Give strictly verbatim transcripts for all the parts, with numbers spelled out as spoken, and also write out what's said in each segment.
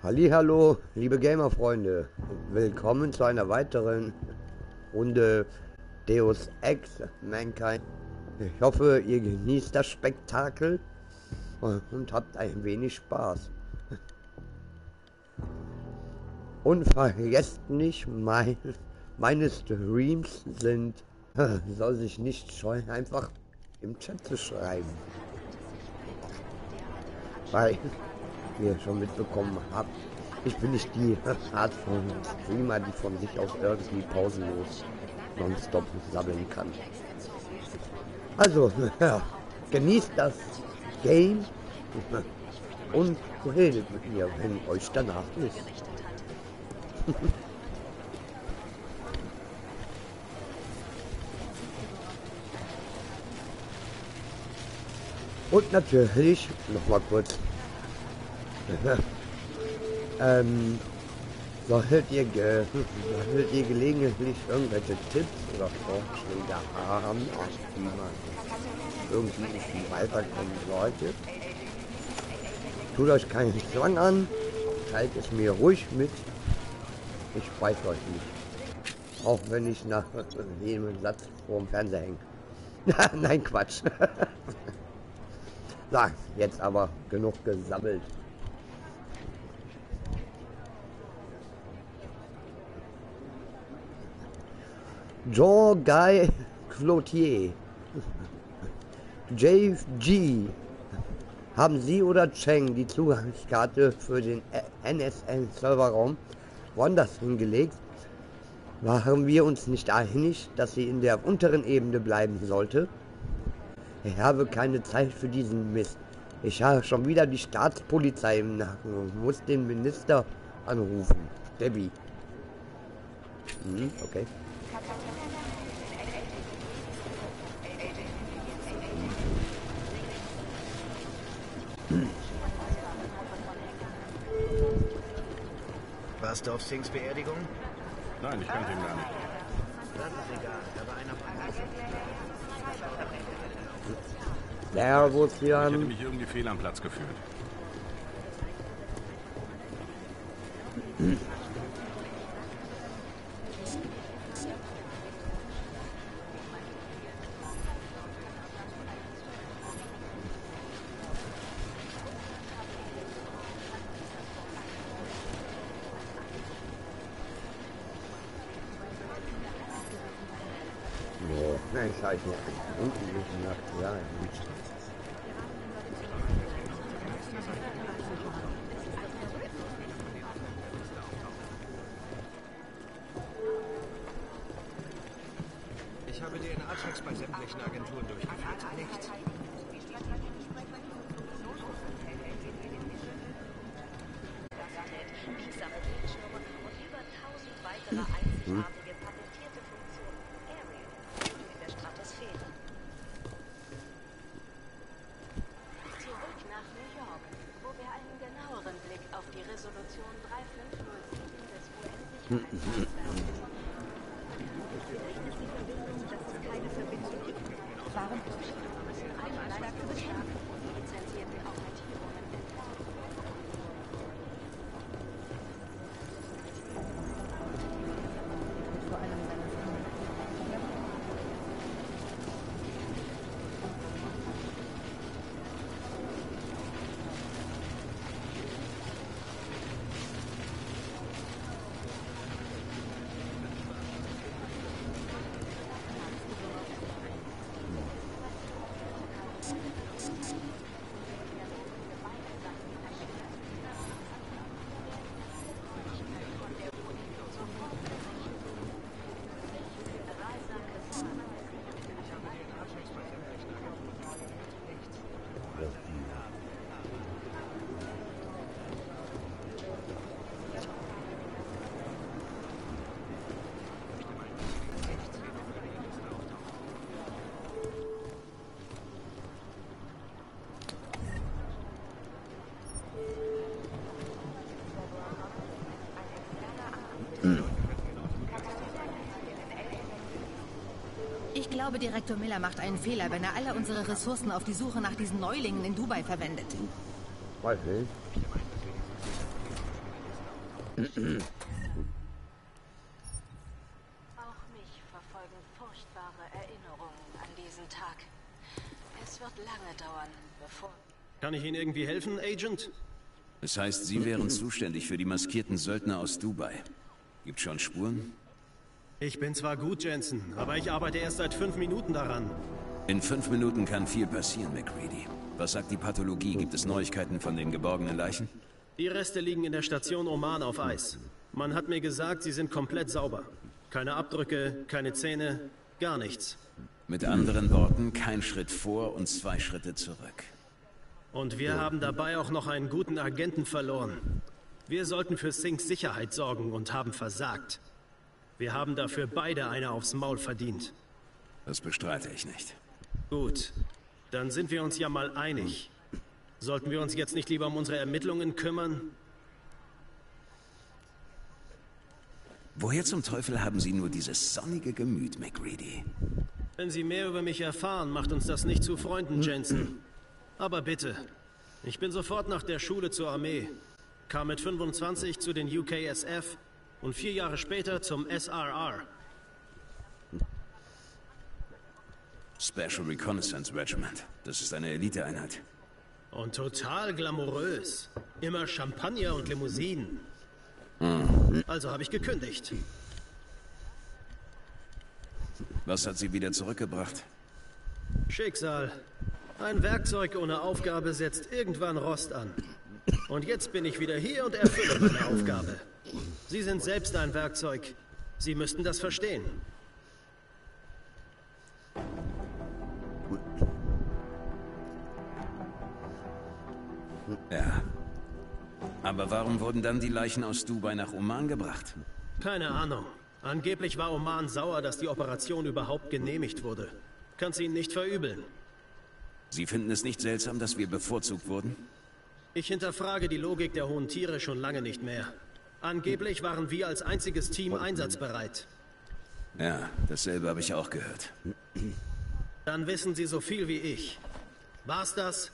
Hallihallo, liebe Gamer-Freunde. Willkommen zu einer weiteren Runde Deus Ex Mankind. Ich hoffe, ihr genießt das Spektakel und habt ein wenig Spaß. Und vergesst nicht, mein, meine Streams sind, soll sich nicht scheuen, einfach im Chat zu schreiben. Weil ihr schon mitbekommen habt, ich bin nicht die Art von Streamer, die von sich aus irgendwie pausenlos nonstop sammeln kann. Also, ja, genießt das Game und redet mit mir, wenn euch danach ist. Und natürlich, noch mal kurz, ähm, solltet ihr, ge solltet ihr gelegentlich irgendwelche Tipps oder Vorschläge haben, wie man irgendwie weiterkommen sollte, tut euch keinen Zwang an, teilt es mir ruhig mit, ich weiß euch nicht, auch wenn ich nach jedem Satz vor dem Fernseher hänge. Nein, Quatsch. So, jetzt aber genug gesammelt. Jean-Guy Cloutier, J G, haben Sie oder Cheng die Zugangskarte für den N S N-Serverraum woanders hingelegt? Waren wir uns nicht einig, dass sie in der unteren Ebene bleiben sollte? Ich habe keine Zeit für diesen Mist. Ich habe schon wieder die Staatspolizei im Nacken und muss den Minister anrufen. Debbie. Hm, okay. Warst du auf Singhs Beerdigung? Nein, ich kannte ihn gar nicht. Das ist egal. Da war einer von Servus, Ich hätte Jan. mich irgendwie fehl am Platz gefühlt. Ja, ich sag noch unten nach ja, nicht. Ich habe D N A-Checks bei sämtlichen Agenturen durchgeführt. Nichts. Hm. Ich glaube, Direktor Miller macht einen Fehler, wenn er alle unsere Ressourcen auf die Suche nach diesen Neulingen in Dubai verwendet. Weiß nicht. mich verfolgen furchtbare Erinnerungen an diesen Tag. Es wird lange dauern, bevor... Kann ich Ihnen irgendwie helfen, Agent? Das heißt, Sie wären zuständig für die maskierten Söldner aus Dubai. Gibt schon Spuren? Ich bin zwar gut, Jensen, aber ich arbeite erst seit fünf Minuten daran. In fünf Minuten kann viel passieren, MacReady. Was sagt die Pathologie? Gibt es Neuigkeiten von den geborgenen Leichen? Die Reste liegen in der Station Oman auf Eis. Man hat mir gesagt, sie sind komplett sauber. Keine Abdrücke, keine Zähne, gar nichts. Mit anderen Worten, kein Schritt vor und zwei Schritte zurück. Und wir haben dabei auch noch einen guten Agenten verloren. Wir sollten für Sinks Sicherheit sorgen und haben versagt. Wir haben dafür beide eine aufs Maul verdient. Das bestreite ich nicht. Gut, dann sind wir uns ja mal einig. Sollten wir uns jetzt nicht lieber um unsere Ermittlungen kümmern? Woher zum Teufel haben Sie nur dieses sonnige Gemüt, MacReady? Wenn Sie mehr über mich erfahren, macht uns das nicht zu Freunden, Jensen. Aber bitte, ich bin sofort nach der Schule zur Armee, kam mit fünfundzwanzig zu den U K S F und vier Jahre später zum S R R. Special Reconnaissance Regiment. Das ist eine Eliteeinheit. Und total glamourös. Immer Champagner und Limousinen. Also habe ich gekündigt. Was hat Sie wieder zurückgebracht? Schicksal. Ein Werkzeug ohne Aufgabe setzt irgendwann Rost an. Und jetzt bin ich wieder hier und erfülle meine Aufgabe. Sie sind selbst ein Werkzeug. Sie müssten das verstehen. Ja. Aber warum wurden dann die Leichen aus Dubai nach Oman gebracht? Keine Ahnung. Angeblich war Oman sauer, dass die Operation überhaupt genehmigt wurde. Kann's ihnen nicht verübeln. Sie finden es nicht seltsam, dass wir bevorzugt wurden? Ich hinterfrage die Logik der hohen Tiere schon lange nicht mehr. Angeblich waren wir als einziges Team einsatzbereit. Ja, dasselbe habe ich auch gehört. Dann wissen Sie so viel wie ich. War's das?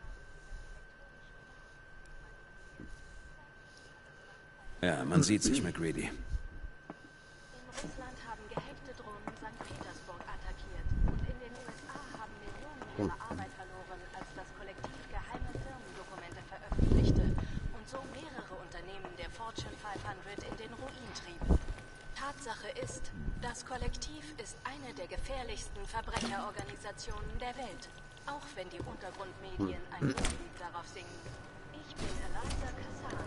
Ja, man sieht sich, MacReady. In Russland haben gehackte Drohnen Sankt Petersburg attackiert. Und in den U S A haben Millionen ihre Arbeit verloren, als das Kollektiv geheime Firmendokumente veröffentlichte und so mehrere Unternehmen der Fortune fünfhundert in den Ruin trieben. Tatsache ist, das Kollektiv ist eine der gefährlichsten Verbrecherorganisationen der Welt. Auch wenn die Untergrundmedien ein Lied darauf singen. Ich bin Eliza Kassan.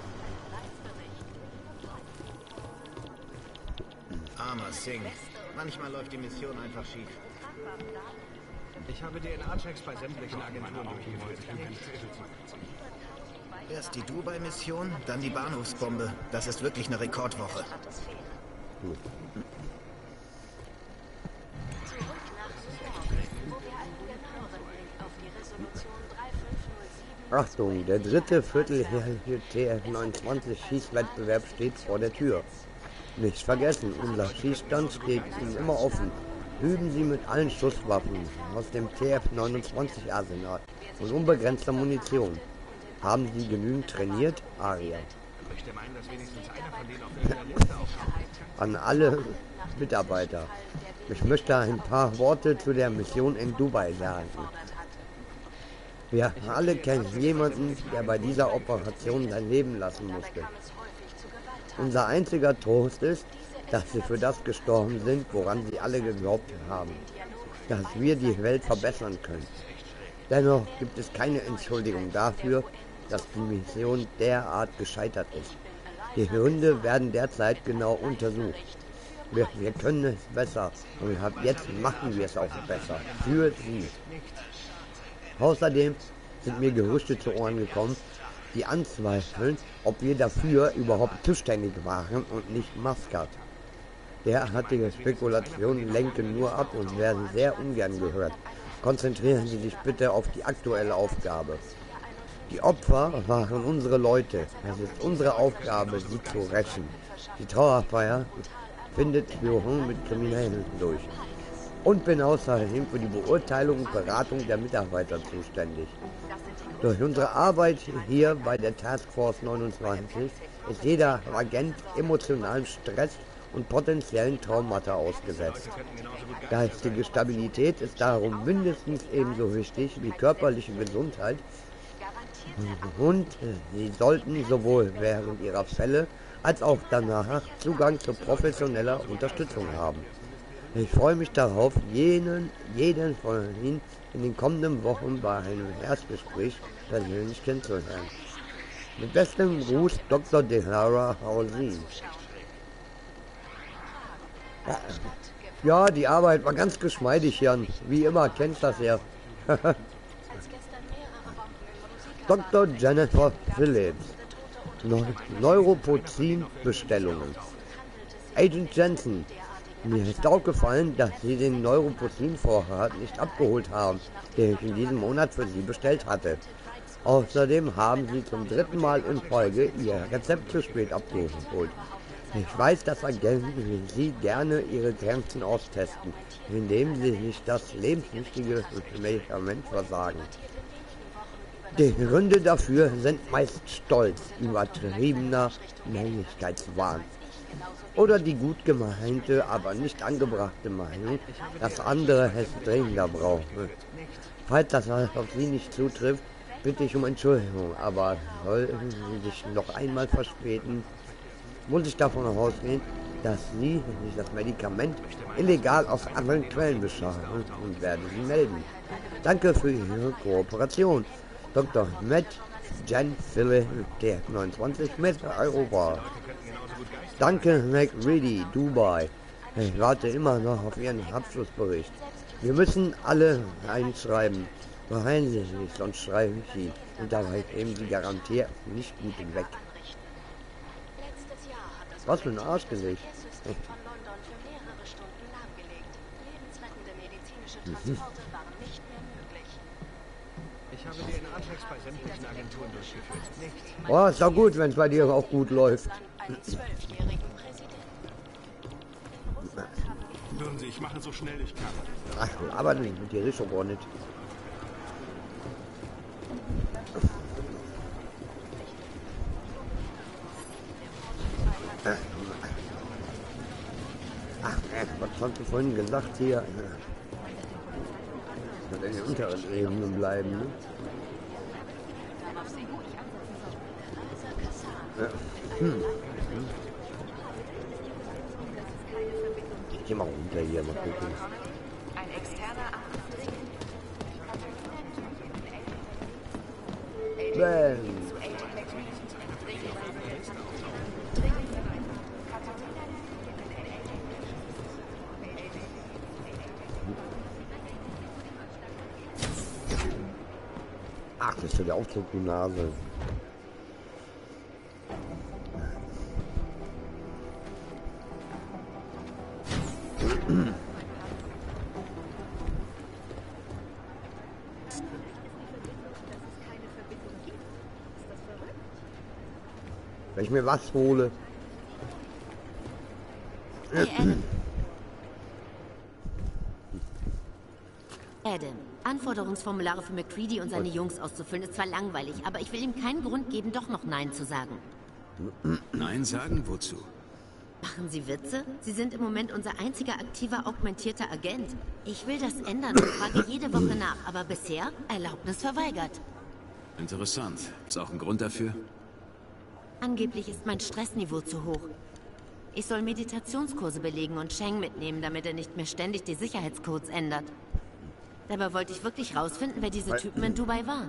Armer Singh. Manchmal läuft die Mission einfach schief. Ich habe D N A-Checks bei sämtlichen Agenturen durchgeführt. Erst die Dubai-Mission, dann die Bahnhofsbombe. Das ist wirklich eine Rekordwoche. Achtung, der dritte vierteljährliche T F neunundzwanzig Schießwettbewerb steht vor der Tür. Nicht vergessen, unser Schießstand steht Ihnen immer offen. Üben Sie mit allen Schusswaffen aus dem T F neunundzwanzig Arsenal und unbegrenzter Munition. Haben Sie genügend trainiert, Aria? An alle Mitarbeiter. Ich möchte ein paar Worte zu der Mission in Dubai sagen. Wir alle kennen jemanden, der bei dieser Operation sein Leben lassen musste. Unser einziger Trost ist, dass sie für das gestorben sind, woran sie alle geglaubt haben, dass wir die Welt verbessern können. Dennoch gibt es keine Entschuldigung dafür, dass die Mission derart gescheitert ist. Die Gründe werden derzeit genau untersucht. Wir, wir können es besser und ab jetzt machen wir es auch besser. Für Sie. Außerdem sind mir Gerüchte zu Ohren gekommen, die anzweifeln, ob wir dafür überhaupt zuständig waren und nicht Muscat. Derartige Spekulationen lenken nur ab und werden sehr ungern gehört. Konzentrieren Sie sich bitte auf die aktuelle Aufgabe. Die Opfer waren unsere Leute. Es ist unsere Aufgabe, sie zu rächen. Die Trauerfeier findet Führung mit Kriminellen durch. und bin außerdem für die Beurteilung und Beratung der Mitarbeiter zuständig. Durch unsere Arbeit hier bei der Task Force neunundzwanzig ist jeder Agent emotionalen Stress und potenziellen Traumata ausgesetzt. Geistige Stabilität ist darum mindestens ebenso wichtig wie körperliche Gesundheit und sie sollten sowohl während ihrer Fälle als auch danach Zugang zu professioneller Unterstützung haben. Ich freue mich darauf, jenen, jeden von Ihnen in den kommenden Wochen bei einem Erstgespräch persönlich kennenzulernen. Mit bestem Gruß, Doktor Delara Hausin. Ja, die Arbeit war ganz geschmeidig, Jan. Wie immer, kennst das ja. Doktor Jennifer Phillips. Neuropozyne-Bestellungen. Agent Jensen, mir ist aufgefallen, dass Sie den Neuropozyne-Vorrat nicht abgeholt haben, den ich in diesem Monat für Sie bestellt hatte. Außerdem haben Sie zum dritten Mal in Folge Ihr Rezept zu spät abgeholt. Ich weiß, dass Agenten wie Sie gerne Ihre Grenzen austesten, indem Sie sich das lebenswichtige Medikament versagen. Die Gründe dafür sind meist Stolz, übertriebener Männlichkeitswahn oder die gut gemeinte, aber nicht angebrachte Meinung, dass andere es dringender brauchen. Falls das auf Sie nicht zutrifft, bitte ich um Entschuldigung, aber sollten Sie sich noch einmal verspäten, muss ich davon ausgehen, dass Sie sich das Medikament illegal aus anderen Quellen beschaffen und werden Sie melden. Danke für Ihre Kooperation. Doktor Matt Jen Phillips, T neunundzwanzig mit Europa. Danke, MacReady, Dubai. Ich warte immer noch auf Ihren Abschlussbericht. Wir müssen alle einschreiben. Beeilen Sie sich, sonst schreibe ich Sie. Und dabei nehmen Sie garantiert nicht gut weg. Was für ein Arschgesicht. Mhm. Ich habe D N A-Checks bei sämtlichen Agenturen durchgeführt. Nichts. Oh, ist doch gut, wenn es bei dir auch gut läuft. Hören Sie, ich mache so schnell ich kann. Ach, aber nicht, mit dir ist aber nicht. Ach, was hast du vorhin gesagt hier? Das in den unteren Ebenen bleiben, ne? Ja. Hm. Ich geh mal runter hier, mal gucken. Ein externer Bam. Ach, das ist ja der Aufzug, die Nase. Wenn ich mir was hole. Hey, Adam. Adam, Anforderungsformulare für MacReady und seine Jungs auszufüllen ist zwar langweilig, aber ich will ihm keinen Grund geben, doch noch Nein zu sagen. Nein sagen? Wozu? Machen Sie Witze? Sie sind im Moment unser einziger aktiver, augmentierter Agent. Ich will das ändern und frage jede Woche nach, aber bisher Erlaubnis verweigert. Interessant. Ist auch ein Grund dafür? Angeblich ist mein Stressniveau zu hoch. Ich soll Meditationskurse belegen und Cheng mitnehmen, damit er nicht mehr ständig die Sicherheitscodes ändert. Dabei wollte ich wirklich rausfinden, wer diese Typen in Dubai waren.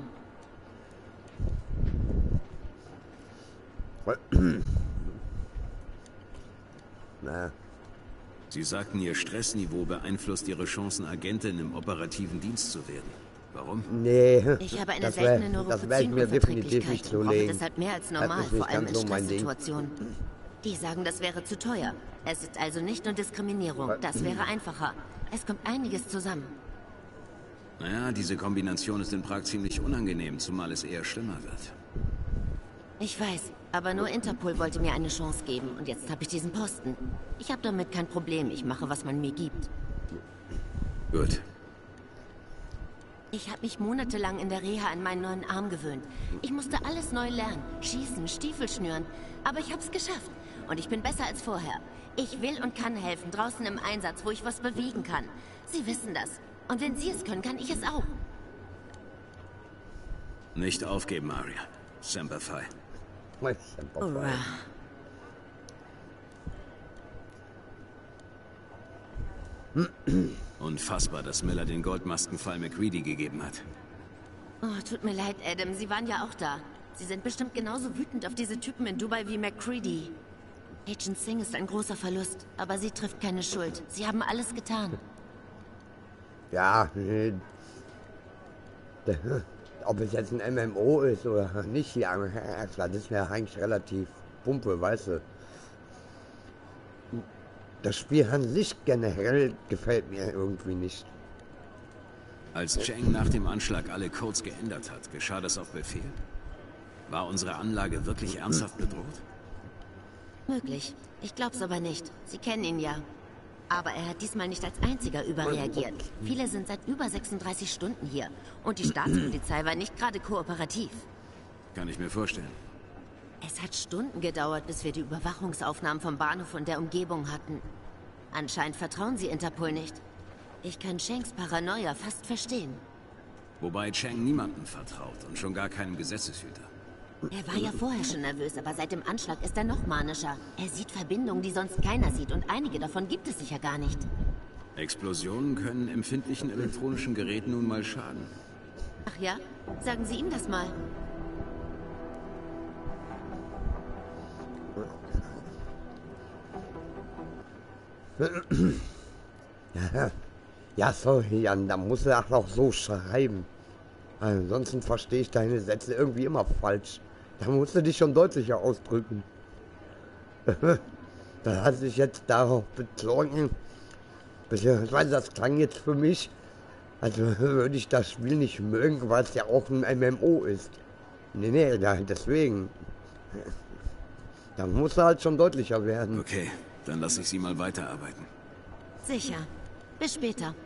Na. Sie sagten, Ihr Stressniveau beeinflusst Ihre Chancen, Agentin im operativen Dienst zu werden. Warum? Nee. Ich habe eine das seltene wär, das wär ich mir definitiv nicht Neuropozyne-Unverträglichkeit und brauche zulegen. deshalb mehr als Das normal, ist nicht vor allem ganz in so mein Ding. Stresssituationen. Die sagen, das wäre zu teuer. Es ist also nicht nur Diskriminierung, das wäre einfacher. Es kommt einiges zusammen. Naja, diese Kombination ist in Prag ziemlich unangenehm, zumal es eher schlimmer wird. Ich weiß, aber nur Interpol wollte mir eine Chance geben und jetzt habe ich diesen Posten. Ich habe damit kein Problem, ich mache, was man mir gibt. Gut. Ich habe mich monatelang in der Reha an meinen neuen Arm gewöhnt. Ich musste alles neu lernen. Schießen, Stiefel schnüren. Aber ich habe es geschafft. Und ich bin besser als vorher. Ich will und kann helfen, draußen im Einsatz, wo ich was bewegen kann. Sie wissen das. Und wenn Sie es können, kann ich es auch. Nicht aufgeben, Aria. Semper Fi. Hurra. Unfassbar, dass Miller den Goldmaskenfall MacReady gegeben hat. Oh, tut mir leid, Adam. Sie waren ja auch da. Sie sind bestimmt genauso wütend auf diese Typen in Dubai wie MacReady. Agent Singh ist ein großer Verlust, aber sie trifft keine Schuld. Sie haben alles getan. Ja, ob es jetzt ein M M O ist oder nicht, ja, das ist mir eigentlich relativ pumpe, weißt du. Das Spiel an sich generell gefällt mir irgendwie nicht. Als Cheng nach dem Anschlag alle Codes geändert hat, geschah das auf Befehl? War unsere Anlage wirklich ernsthaft bedroht? Möglich. Ich glaub's aber nicht. Sie kennen ihn ja. Aber er hat diesmal nicht als einziger überreagiert. Viele sind seit über sechsunddreißig Stunden hier. Und die Staatspolizei war nicht gerade kooperativ. Kann ich mir vorstellen. Es hat Stunden gedauert, bis wir die Überwachungsaufnahmen vom Bahnhof und der Umgebung hatten. Anscheinend vertrauen sie Interpol nicht. Ich kann Chengs Paranoia fast verstehen. Wobei Cheng niemandem vertraut und schon gar keinem Gesetzeshüter. Er war ja vorher schon nervös, aber seit dem Anschlag ist er noch manischer. Er sieht Verbindungen, die sonst keiner sieht, und einige davon gibt es sicher gar nicht. Explosionen können empfindlichen elektronischen Geräten nun mal schaden. Ach ja? Sagen Sie ihm das mal. Ja, ja, sorry, Jan, da musst du auch noch so schreiben. Ansonsten verstehe ich deine Sätze irgendwie immer falsch. Da musst du dich schon deutlicher ausdrücken. Da hat sich jetzt darauf bezogen, beziehungsweise das klang jetzt für mich, als würde ich das Spiel nicht mögen, weil es ja auch ein M M O ist. Nee, nee, ja, deswegen. Da muss er halt schon deutlicher werden. Okay, dann lasse ich Sie mal weiterarbeiten. Sicher. Bis später.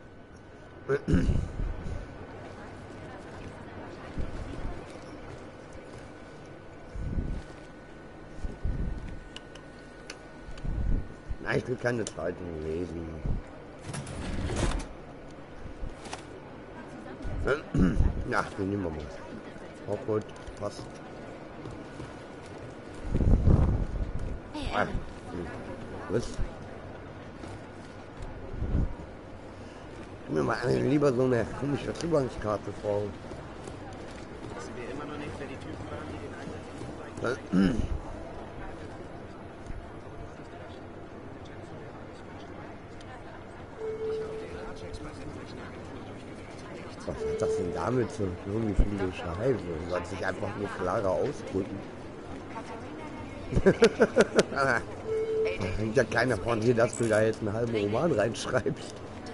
Nein, ich will keine Zeitung lesen. Ja, den nehmen wir mal. Auch gut, passt. Hey, Ah, Adam. was? Gib mir mal eine, lieber so eine komische Zugangskarte vor. Wissen wir immer noch nicht, wer die Typen waren, die den Einsatz in Dubai Was hat das denn damit zu tun, wie viele Scheiben? Soll sich einfach nur klarer ausdrücken. Da hängt ja keiner von dir, dass du da jetzt einen halben Roman reinschreibst.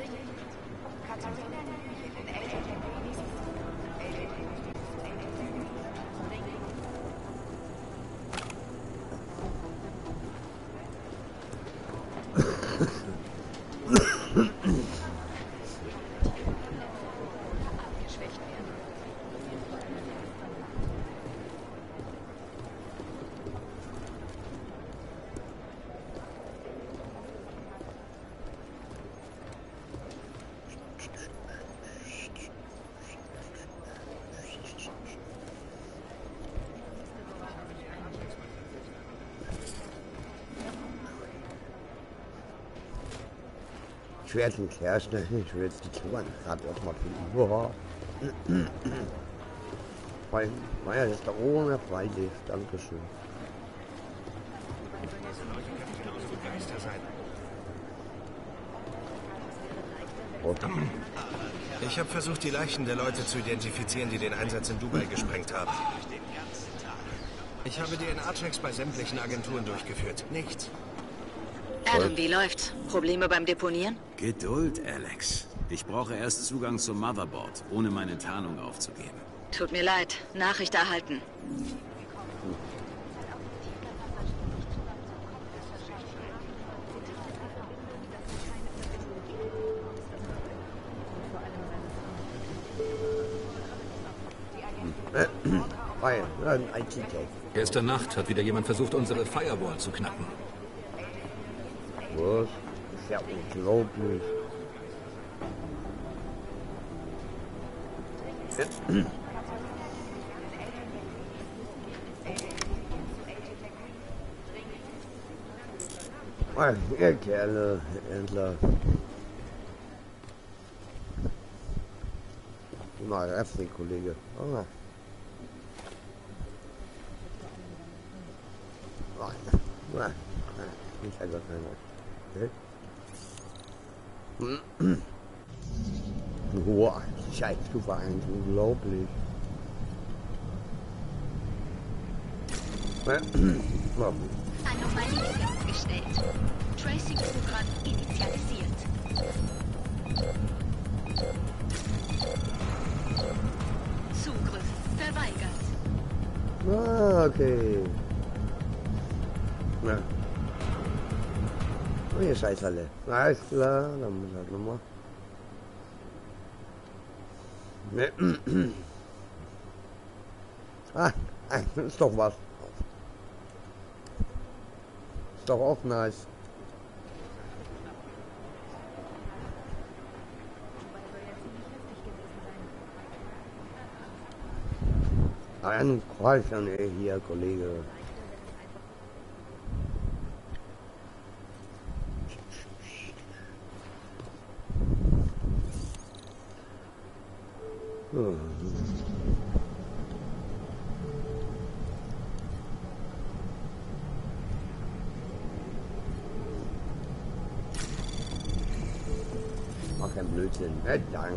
Ich werde einen Klärschnitt, ich will jetzt die Zugangskarte erstmal finden. Boah. Weil, naja, das ist da oben der Freilicht. Dankeschön. Oh. Ich habe versucht, die Leichen der Leute zu identifizieren, die den Einsatz in Dubai gesprengt haben. Ich habe D N A-Checks bei sämtlichen Agenturen durchgeführt. Nichts. Adam, wie läuft's? Probleme beim Deponieren? Geduld, Alex. Ich brauche erst Zugang zum Motherboard, ohne meine Tarnung aufzugeben. Tut mir leid. Nachricht erhalten. Äh, Weil, ein I T-Tech. Gestern Nacht hat wieder jemand versucht, unsere Firewall zu knacken. Was? Das ist ja unglaublich. Ah, ihr Kerle, Händler. Immer Refri, Kollege. Oh. Oh, ja. Nicht einfach keiner. Okay. Boah, Scheiße, du war eigentlich unglaublich. Anomalie festgestellt. Tracing-Programm initialisiert. Zugriff verweigert. Ah, okay. Ja. Oh, ihr Scheiß alle. Alles klar, dann muss halt nochmal. Ne. Ah, ist doch was. Ist doch auch nice. Ein Kreuzchen hier, Kollege. Hm. Mach kein Blödsinn. Ja, danke.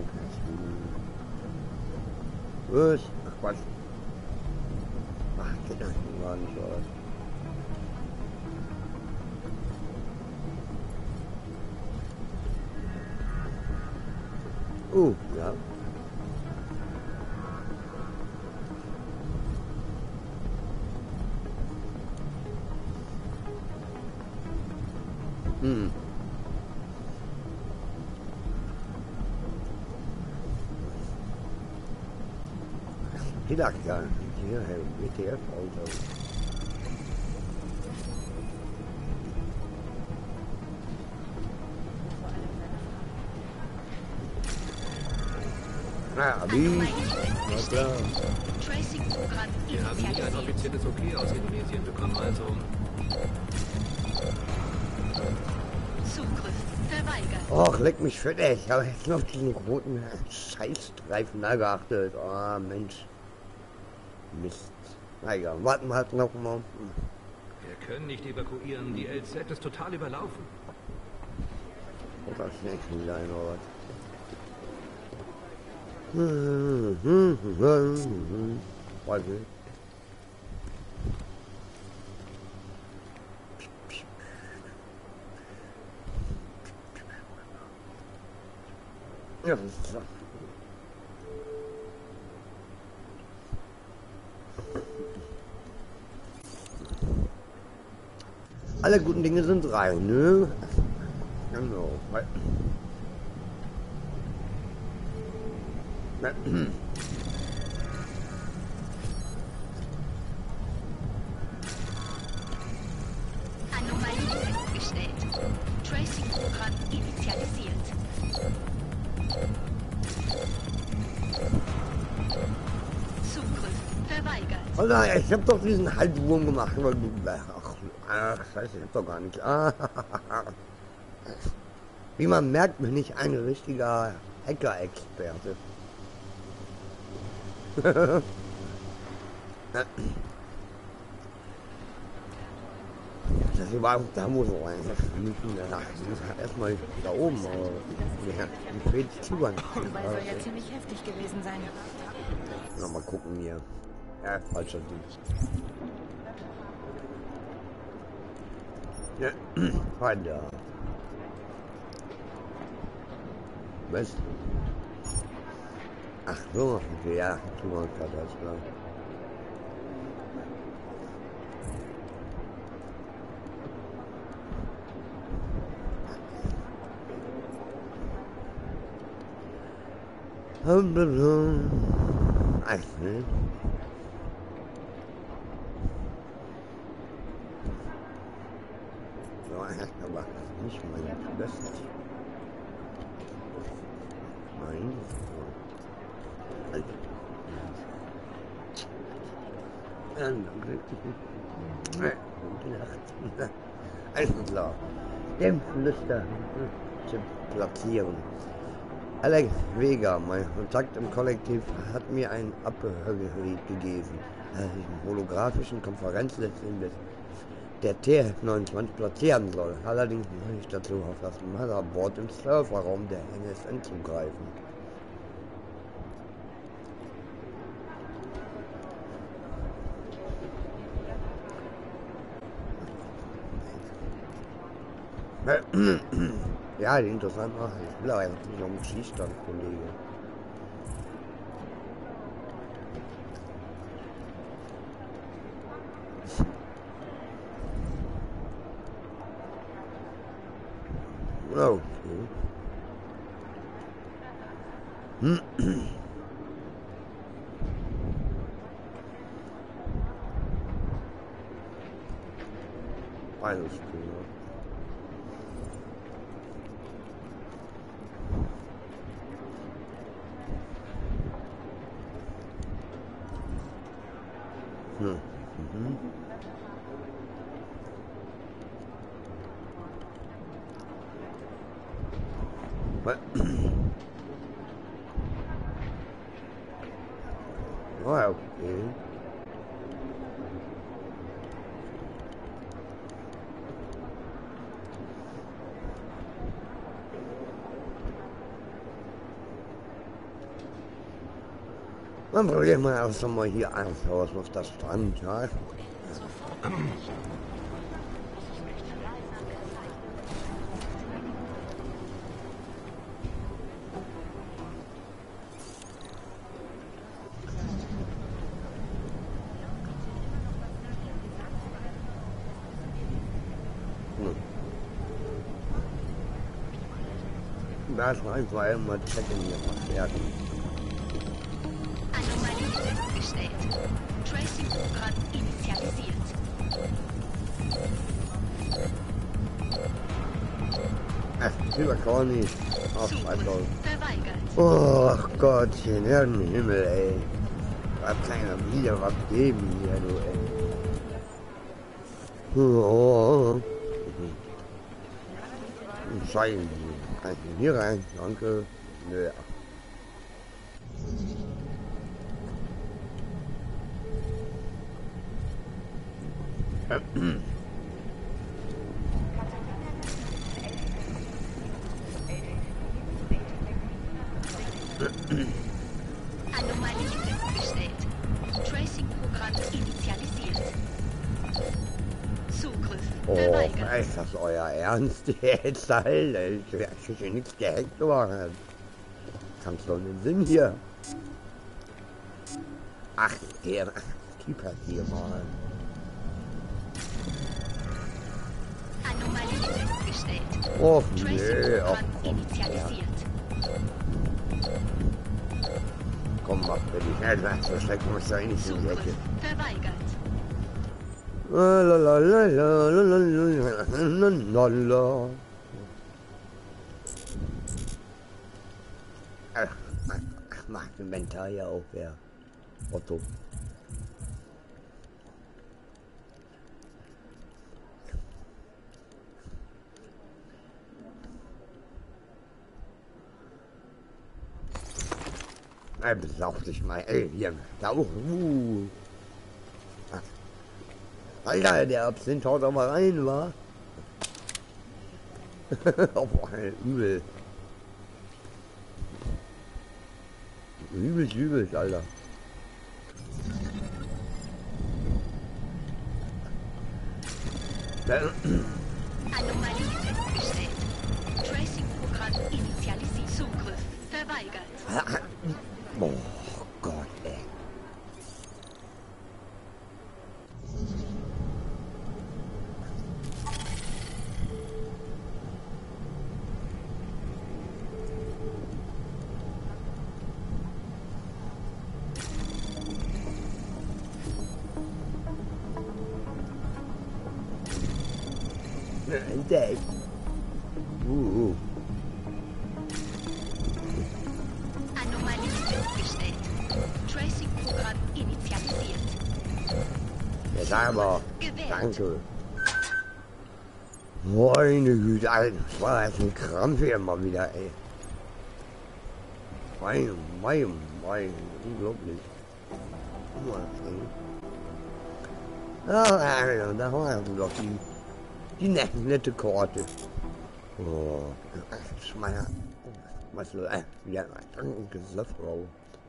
Was? Ach Quatsch. Ach, geht das gar nicht so aus. Uh, ja. Hm. Hidak, ja. Hier, W T F-Auto. Na, wie? Na klar. Tracing-Programm Wir haben nie ein initialisiert. offizielles Okay aus Indonesien bekommen, also... Zugriff verweigert. Och, leck mich fett, ey. Ich habe jetzt noch diesen roten Scheißstreifen da geachtet. Oh, Mensch. Mist. Na egal, warten wir halt noch mal. Wir können nicht evakuieren, die L Z ist total überlaufen. Oder schnell wieder ein oder was? Weiß nicht. Ja, das ist so. Alle guten Dinge sind drei, ne? Genau. Anomalie festgestellt. Tracing-Programm initialisiert. Zugriff verweigert. Oh nein, ich hab doch diesen Halbwurm gemacht, weil du. Ach, ach, scheiße, ich hab doch gar nicht. Ah, wie man merkt, bin ich ein richtiger Hacker-Experte. Das ist überhaupt da, wo so ein. Erstmal da oben, aber ja, die fehlt Zugang. Wobei soll ja ziemlich heftig gewesen sein. Na, mal gucken hier. Ja, falscher Dienst. Ja, weiter. Was? Ach so, okay, ja, Zugang hat alles klar. Einzeln. So, aber nicht meine Lust. Nein. Gute Nacht. Alles klar. Dämpfenlüster zu platzieren. Alex Vega, mein Kontakt im Kollektiv, hat mir ein Abhörgerät gegeben, das ich im holographischen Konferenzlisten der T F neunundzwanzig platzieren soll. Allerdings muss ich dazu auf das Motherboard im Serverraum der N S N zugreifen. Ja, die interessant machen. Ich will aber nicht noch einen Schießstand, Kollege. Okay. Alles klar. Hm. Mhm. Was? Oh, okay. Dann probieren wir erst einmal hier alles aus, was da stand, ja. Da ist einfach einmal checken hier was werden. Anomalie festgestellt. Tracing-Programm initialisiert. Ach, lieber Conny. Ach, Scheiße. Verweigert. Oh Gottchen, Herr im Himmel, ey. Was kann ja wieder was geben hier, du, ey. Oh. Scheiße. Kann ich hier rein? Danke. Nö. Anomalie festgestellt. Tracing-Programm initialisiert. Zugriff Oh, verweigert. ist das euer Ernst jetzt, Alter? Ich will ja nichts gehackt worden. Kannst doch nicht Sinn hier. Ach, der Typ hat hier mal. Anomalie festgestellt. Oh, nee, ach Tracing-Programm komm. initialisiert. Komm, mach bitte. Ja, du hast so schlecht, musst du ja nicht in die Ecke. Verweigert. Lalalala. Ach, mach den Mental ja auch, wer. Otto. Ey, besauf dich mal, ey, hier, da auch, uh. Alter, der Absinth haut doch mal rein, wa? Oh, übel. Übel, übel, Alter. Anomalie festgestellt. Tracing-Programm initialisiert. Zugriff verweigert. Oh Gott, ey. Alter. Uh. Anomalie festgestellt. Tracing-Programm initialisiert. Ja, sag mal. Danke. Meine Güte, Alter. Das war jetzt ein Krampf hier mal wieder, ey. Mein, mein, mein. Unglaublich. Ah, da war doch die, die nette, nette Korte. Oh, ich meine, was so, äh, ja, Gesöffrau.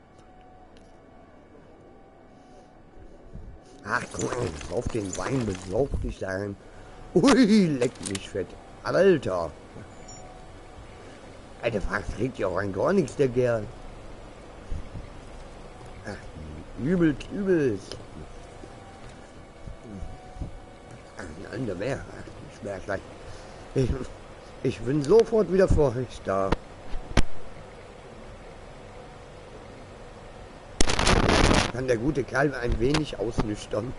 Ach, guck mal, auf den Wein besorgt dich dahin. Ui, leck mich fett. Alter. Alter, was trägt ja auch ein gar nichts, der Kerl. Ach, übelst, übelst. Ach, ein anderer mehr. Ich wär gleich. Ich, ich bin sofort wieder vor euch da. Kann der gute Kerl ein wenig ausnüchtern.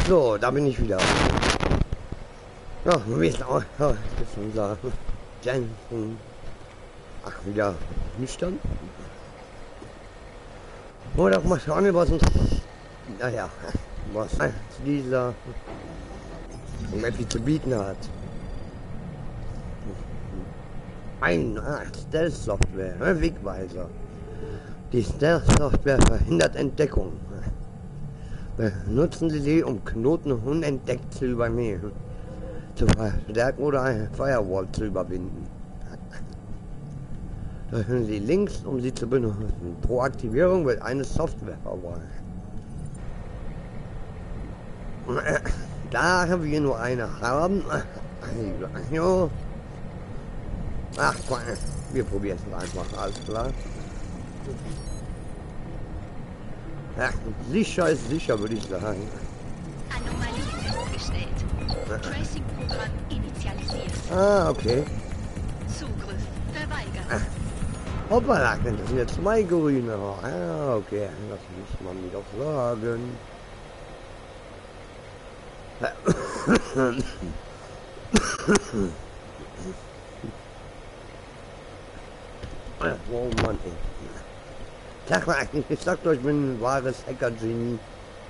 So, da bin ich wieder. Ja, wir wissen auch, ja, das ist unser Jensen. Ach, wieder nüchtern. Oder mal schauen, was uns, naja, was dieser irgendwie zu bieten hat. Ein ah, Stealth-Software, Wegweiser. Die Stealth-Software verhindert Entdeckung. Benutzen Sie sie, um Knoten unentdeckt zu übernehmen, zu verstärken oder eine Firewall zu überwinden. Drücken Sie links, um sie zu benutzen. Pro Aktivierung wird eine Software verwendet. Da wir nur eine haben, ach, wir probieren es einfach, alles klar. Ja, sicher ist sicher, würde ich sagen. Anomalie festgestellt. Tracing-Programm initialisiert. Ah, okay. Zugriff verweigert. Ah. Hoppala, das sind jetzt zwei grüne. Ah, okay, das muss man mir doch sagen. Oh Mann, ey. Sag mal, ich sag doch, ich bin ein wahres Hacker-Genie.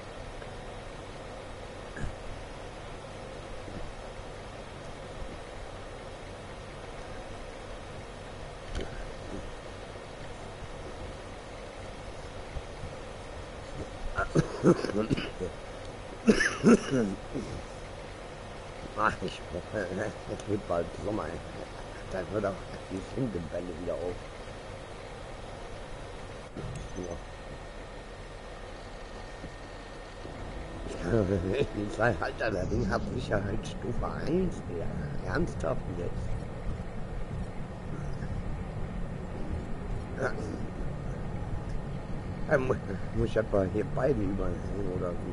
Ach, ich hoffe, es wird bald Sommer. Dann hört auch die Finkenbälle wieder auf. Ja. Die zwei Halter, der Ding hat Sicherheitsstufe eins. Ja, ernsthaft jetzt. Ja. Ja, muss, muss ich etwa hier beide überhängen oder wie?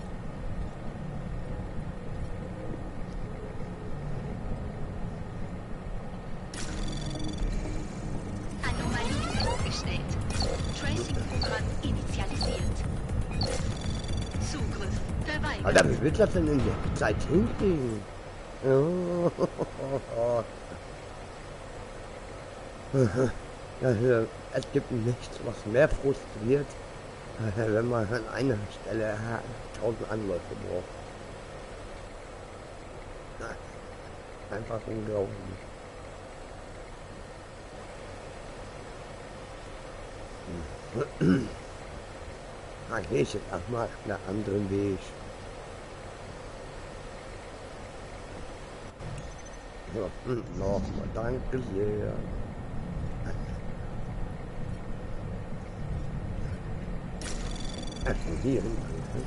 Alter, wie will das denn in der Zeit hinkriegen? Ja, es gibt nichts, was mehr frustriert, wenn man an einer Stelle tausend Anläufe braucht. Einfach unglaublich. Da gehe ich jetzt erstmal einen anderen Weg. Ja, nochmal danke sehr. Also hier hin.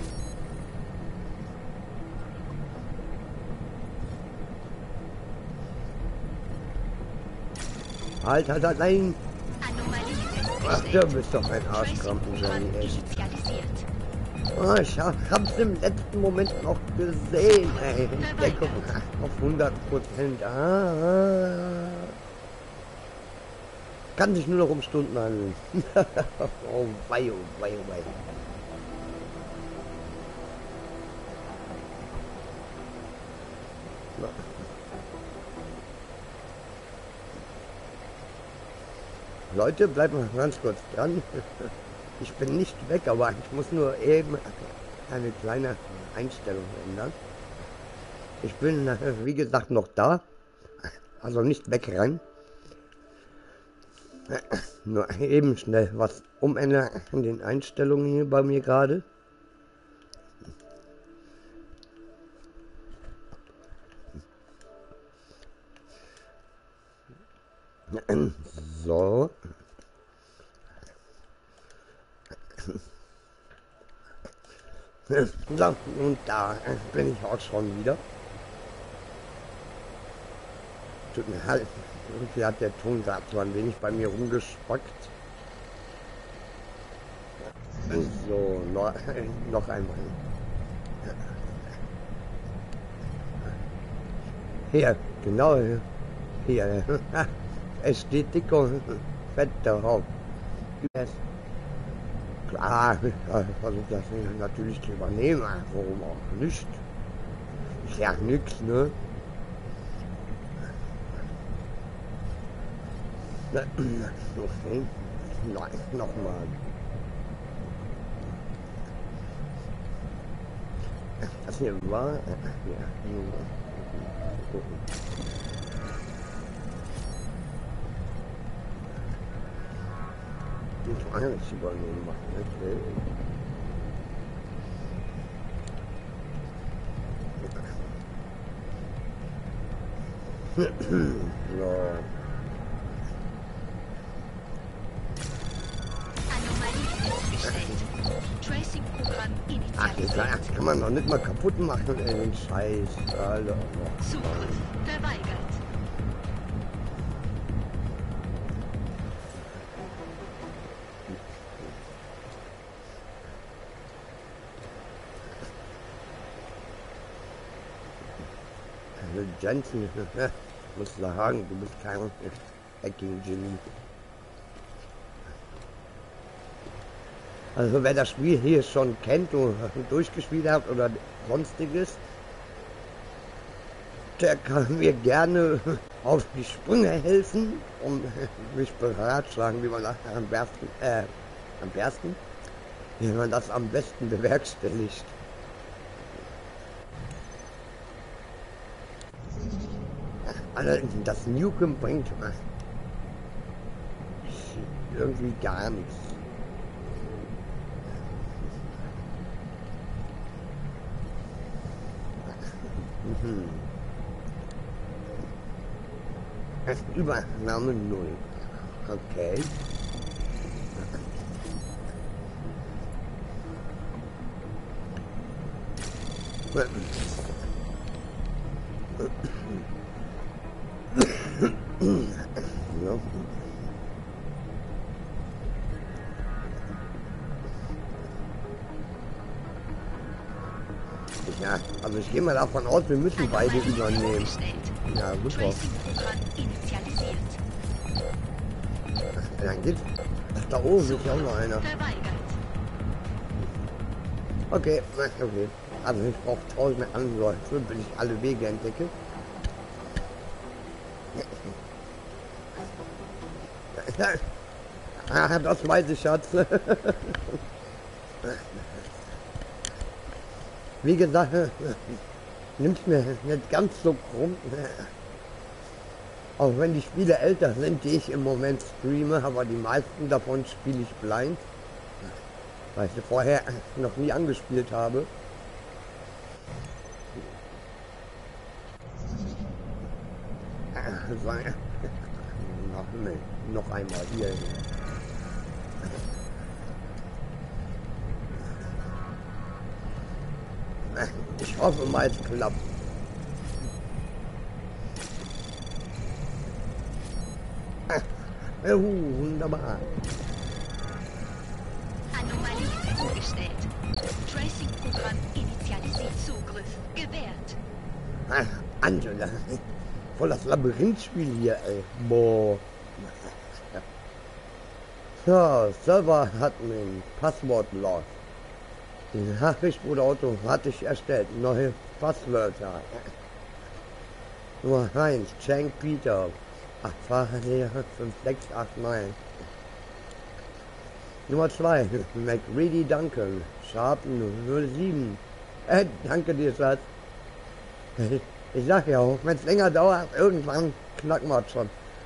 Halt, halt, halt, nein! Ach, du bist doch ein Arschkrampen, Johnny, echt. Oh, ich hab, hab's im letzten Moment noch gesehen, ey. Entdeckung auf hundert Prozent. Ah, kann sich nur noch um Stunden handeln. Oh, wei, oh, wei, oh, wei. Leute, bleibt mal ganz kurz dran. Ich bin nicht weg, aber ich muss nur eben eine kleine Einstellung ändern. Ich bin, wie gesagt, noch da. Also nicht wegrennen. Nur eben schnell was umändern in den Einstellungen hier bei mir gerade. So. So, und da bin ich auch schon wieder. Tut mir halt, irgendwie hat der Ton gerade so ein wenig bei mir rumgespackt. So, noch, noch einmal. Hier, genau hier. Es steht dick und fett darauf. klar, ich versuche das natürlich zu übernehmen, warum auch nicht. Ist ja nix, ne? Okay. Nein, nochmal. Das hier war... Ja, gucken. Die alles übernehmen machen, okay. So. Ach, jetzt kann man noch nicht mal kaputt machen, ey, den Scheiß. Alter. Zugriff verweigert. Also Jensen, muss sagen, du bist kein Hacking-Genie. Also wer das Spiel hier schon kennt und durchgespielt hat oder sonstiges, der kann mir gerne auf die Sprünge helfen und mich beratschlagen, wie man das am besten, äh, am besten, wie man das am besten bewerkstelligt. Also das Nukem bringt irgendwie gar nichts. Mhm. Übernahme null. Okay. Ja. Ja, also ich gehe mal davon aus, wir müssen beide übernehmen. Ja, super. Dann geht's. Ach, da oben ist ja auch noch einer. Okay, okay. Also ich brauche tausende Anläufe, bis ich alle Wege entdecke. Ah, das weiß ich, Schatz. Wie gesagt, nimmt mir nicht ganz so krumm. Auch wenn die Spiele älter sind, die ich im Moment streame, aber die meisten davon spiele ich blind, weil ich sie vorher noch nie angespielt habe. Noch, nee, noch einmal hier. Ich hoffe mal, es klappt. Uh, wunderbar. Anomalie festgestellt. Tracing-Programm initialisiert. Zugriff gewährt. Ah, Angela. Voll das Labyrinthspiel hier, ey. Boah. So, Server hat ein Passwort lost. Die Nachricht wurde automatisch erstellt. Neue Passwörter. Nummer eins, Chang Peter. Ach, Fahrlehrer fünf sechs acht neun. Nummer zwei, McReady Duncan. Sharp null sieben. Äh, danke dir, Schatz. Ich sag ja auch, wenn es länger dauert, irgendwann knacken wir schon.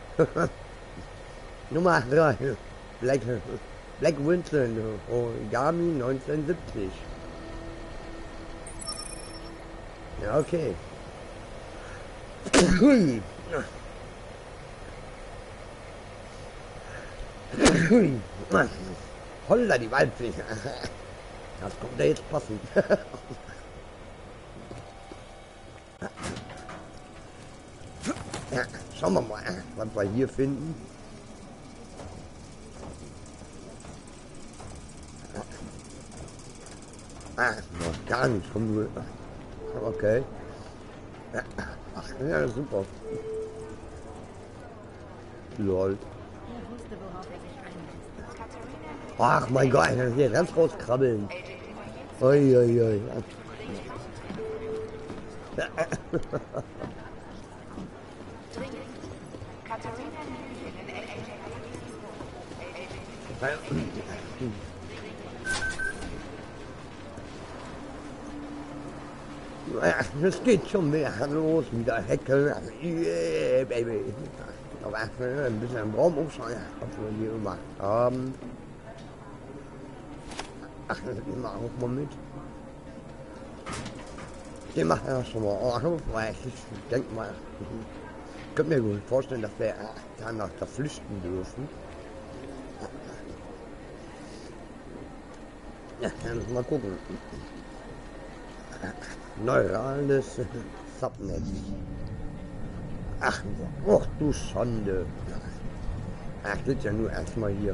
Nummer drei, Black, Black Winston, Origami neunzehnhundertsiebzig. Ja, okay. Holla, die Waldfläche. Das kommt ja jetzt passend. Ja, schauen wir mal, was wir hier finden. Ah, noch gar nicht vom Müll. Okay. Ja, ach, ja, super. Lol. Er wusste, worauf er sich einlässt. Katharina Ach mein Gott, hier ganz rauskrabbeln. Ui, ui, ui. Es geht schon wieder los, wieder Hecke. Yeah, Baby. Aber ein bisschen im Raum umschauen, was wir hier gemacht haben. Ach, das nehmen wir auch mal mit. Den machen wir schon mal Ordnung, weil ich denke mal, ich könnte mir gut vorstellen, dass wir danach da flüchten dürfen. Ja, dann mal gucken. Neurales Subnetz. Ach, oh, du Schande. Ach, das ist ja nur erstmal hier.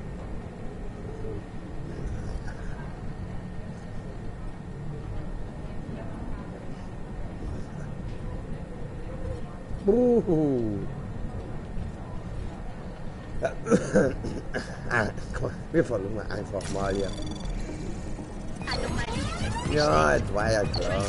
Uhu. Ja. Ah, komm, wir versuchen einfach mal hier. Ja, jetzt war ja klar.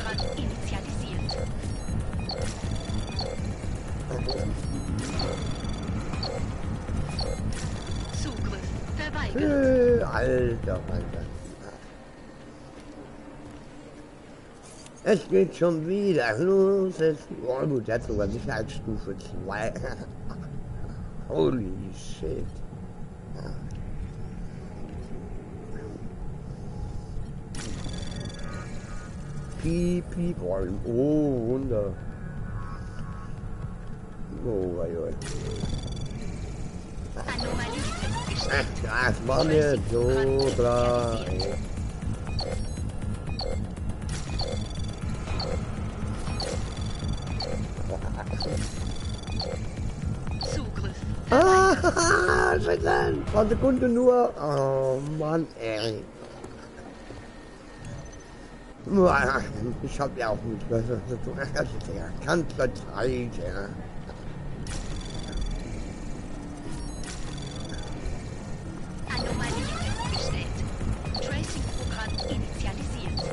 Zugriff verweigert. Äh, Alter, Alter. Es geht schon wieder los. Es, oh gut, jetzt sogar Sicherheitsstufe zwei. Holy shit. Piep, piep, rollen. Oh, Wunder. Oh, oi, oi. Das war mir so klar. Ey. Zugriff. Ah, Scheiße. Paar Sekunden nur. Oh, Mann, ey. Ich hab ja auch nicht besser zu tun. Das ist ja ganze Zeit, ja. Anomalie festgestellt. Tracing-Programm initialisiert.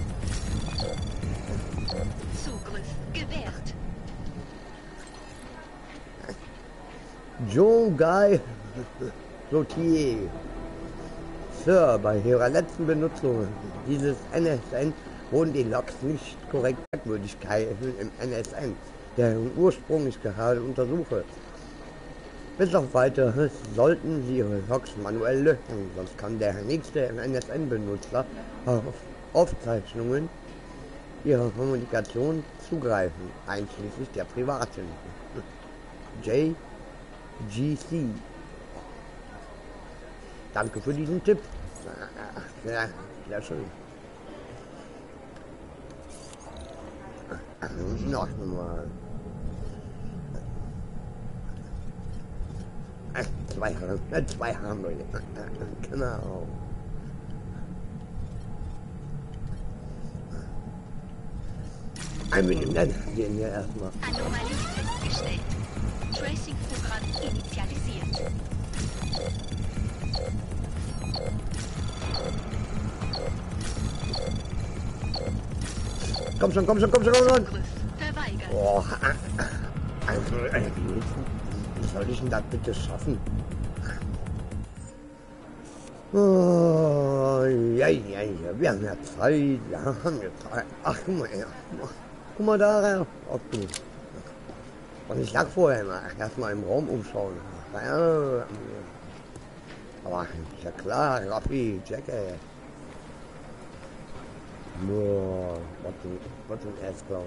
Zugriff gewährt. John Guy Sautier. Sir, bei ihrer letzten Benutzung dieses N S N wurden die Logs nicht korrekt Merkwürdigkeiten im N S N, deren Ursprung ich gerade untersuche. Bis auf weiteres sollten Sie Ihre Logs manuell löschen, sonst kann der nächste N S N-Benutzer auf Aufzeichnungen Ihrer Kommunikation zugreifen, einschließlich der privaten. J G C. Danke für diesen Tipp. Ja, sehr schön. Noch einmal. Zwei haben, zwei haben wir. Genau. Ein Minuten, dann gehen wir erstmal. Anomalie festgestellt. Tracing-Programm initialisiert. Komm schon, komm schon, komm schon, komm schon. Verweigert. Oh, also, äh, wie soll ich denn das bitte schaffen? Oh, ja, ja, ja, wir haben ja Zeit, wir haben ja Zeit. Ach, guck mal, ja. Guck mal da, auf du. Und ich lag vorher mal, erstmal im Raum umschauen. Ja, aber ist ja klar, Raffi, Jacke. Boah, was ein, was ein Erzclown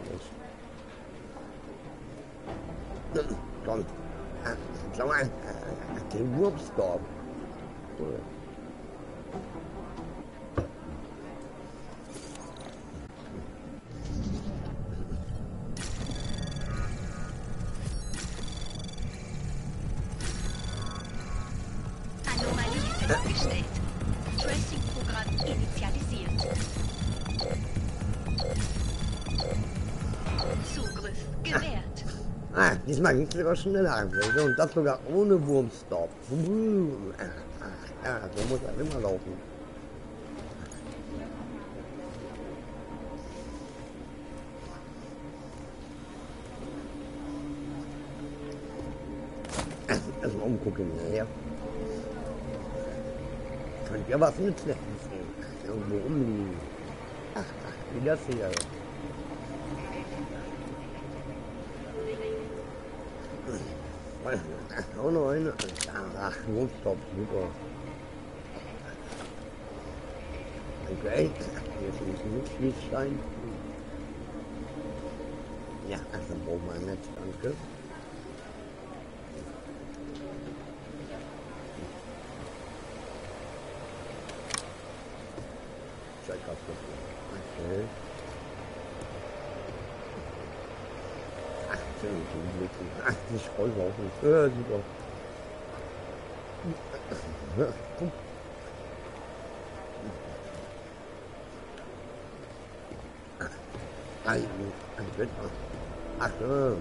ist. Komm, schau mal, den Wurmstorm. Cool. Anomalie festgestellt. Tracing-Programm initialisiert. Zugriff gewährt. Ah, diesmal ging es sogar schneller. Und das sogar ohne Wurmstop. Ja, so muss er immer laufen. Erstmal umgucken, ja. Könnte ja was nützlich irgendwo rumliegen. Ach, ach, wie das hier. Auch noch eine. Ach, Notstopp, super. Okay, hier ist ein Mitgliedstein. Ja, also brauchen wir nicht, danke. Okay. achtzig Euro auf den Höhe, super. Komm. Ein, ein Wetter. Ach so.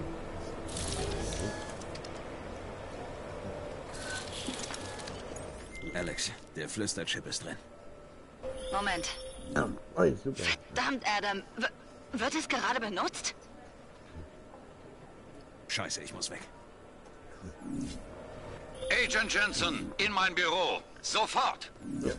Alex, der Flüsterchip ist drin. Moment. Ah, oh, super. Verdammt, Adam. W wird es gerade benutzt? Scheiße, ich muss weg. Agent Jensen, in mein Büro. Sofort. Ja.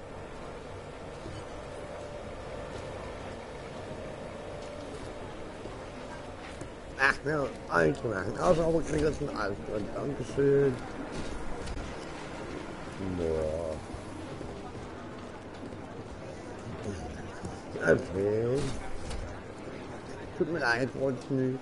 Ach, ja, eins machen. Also, aber krieg jetzt ein Alles drin. Dankeschön. Boah. Okay. Tut mir leid, wollte nicht.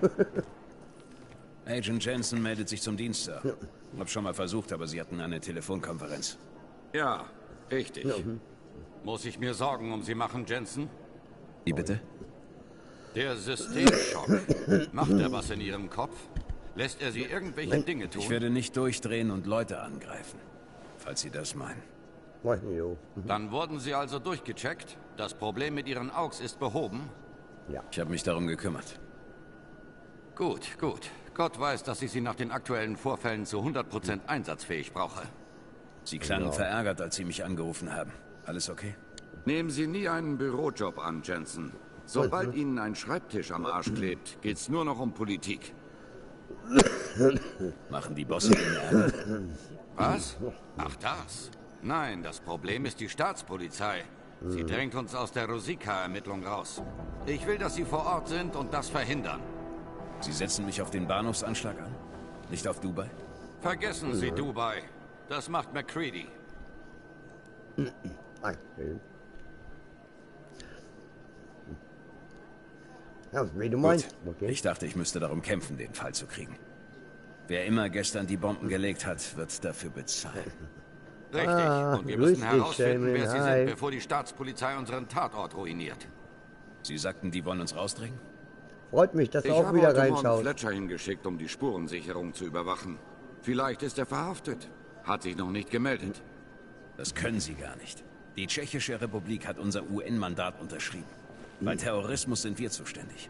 Agent Jensen meldet sich zum Dienst, Sir. Ja. Hab schon mal versucht, aber sie hatten eine Telefonkonferenz. Ja, richtig. Ja. Muss ich mir Sorgen um Sie machen, Jensen? Wie bitte? Der Systemschock. Macht er was in Ihrem Kopf? Lässt er Sie irgendwelche Nein. Dinge tun? Ich werde nicht durchdrehen und Leute angreifen, falls Sie das meinen. Dann wurden Sie also durchgecheckt? Das Problem mit Ihren Augs ist behoben? Ja. Ich habe mich darum gekümmert. Gut, gut. Gott weiß, dass ich Sie nach den aktuellen Vorfällen zu hundert Prozent einsatzfähig brauche. Sie klangen ja. verärgert, als Sie mich angerufen haben. Alles okay? Nehmen Sie nie einen Bürojob an, Jensen. Sobald Ihnen ein Schreibtisch am Arsch klebt, geht's nur noch um Politik. Machen die Bosse den Ärger? Was? Ach das? Nein, das Problem ist die Staatspolizei. Sie drängt uns aus der Rosika-Ermittlung raus. Ich will, dass Sie vor Ort sind und das verhindern. Sie setzen mich auf den Bahnhofsanschlag an? Nicht auf Dubai? Vergessen Sie Dubai. Das macht McCready. Okay. Ja, wie du meinst. Okay. Ich dachte, ich müsste darum kämpfen, den Fall zu kriegen. Wer immer gestern die Bomben gelegt hat, wird dafür bezahlen. Richtig. Ah, und wir müssen herausfinden, dich, wer Sie Hi. sind, bevor die Staatspolizei unseren Tatort ruiniert. Sie sagten, die wollen uns rausdrängen? Freut mich, dass ich du auch habe wieder heute reinschaust. Morgen Fletcher hingeschickt, um die Spurensicherung zu überwachen. Vielleicht ist er verhaftet. Hat sich noch nicht gemeldet. Das können Sie gar nicht. Die Tschechische Republik hat unser U N-Mandat unterschrieben. Bei Terrorismus sind wir zuständig.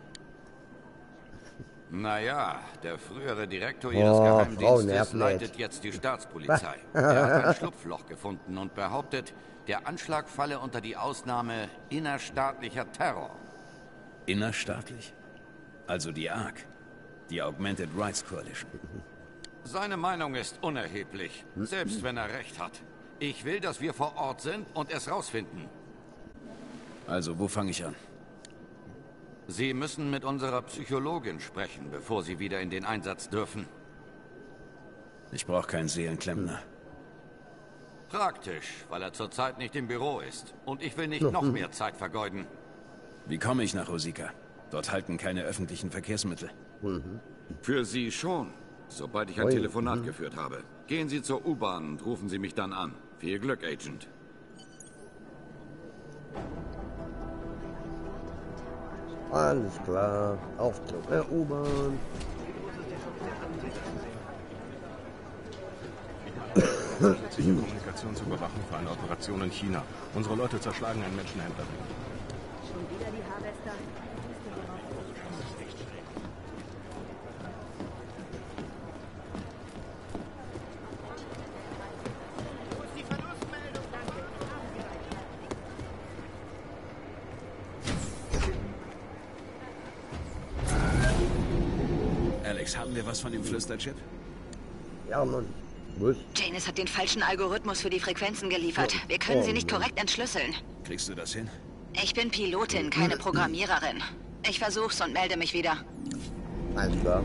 Naja, der frühere Direktor Oh, Ihres Frau Geheimdienstes nervt leitet nicht. jetzt die Staatspolizei. Er hat ein Schlupfloch gefunden und behauptet, der Anschlag falle unter die Ausnahme innerstaatlicher Terror. Innerstaatlich? Also die A R C, die Augmented Rights Coalition. Seine Meinung ist unerheblich, selbst wenn er recht hat. Ich will, dass wir vor Ort sind und es rausfinden. Also, wo fange ich an? Sie müssen mit unserer Psychologin sprechen, bevor Sie wieder in den Einsatz dürfen. Ich brauche keinen Seelenklempner. Praktisch, weil er zurzeit nicht im Büro ist. Und ich will nicht noch mehr Zeit vergeuden. Wie komme ich nach Rosika? Dort halten keine öffentlichen Verkehrsmittel. Für Sie schon, sobald ich ein Ui. Telefonat Mhm. geführt habe. Gehen Sie zur U-Bahn und rufen Sie mich dann an. Viel Glück, Agent. Alles klar. Auf zur U-Bahn. Zusätzliche Kommunikationsüberwachung für eine Operation in China. Unsere Leute zerschlagen einen Menschenhändler. Schon wieder die Harvester. Alex, haben wir was von dem Flüsterchip? Ja, Mann. Was? Janus hat den falschen Algorithmus für die Frequenzen geliefert. Wir können Oh, sie nicht Mann. korrekt entschlüsseln. Kriegst du das hin? Ich bin Pilotin, keine Programmiererin. Ich versuch's und melde mich wieder. Alles klar.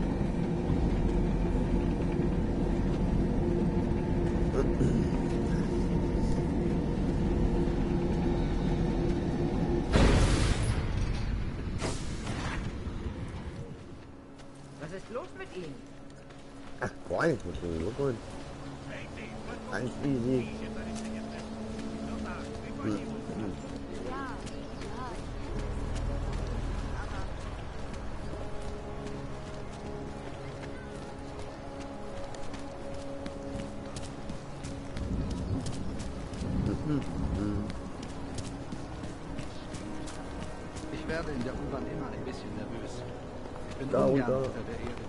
Was ist los mit ihm? Ach, boah, jetzt muss ich nur holen. Ganz easy. Hm. Hm. Ich werde in der U-Bahn immer ein bisschen nervös. Ich bin Da und ungern da. unter der Erde.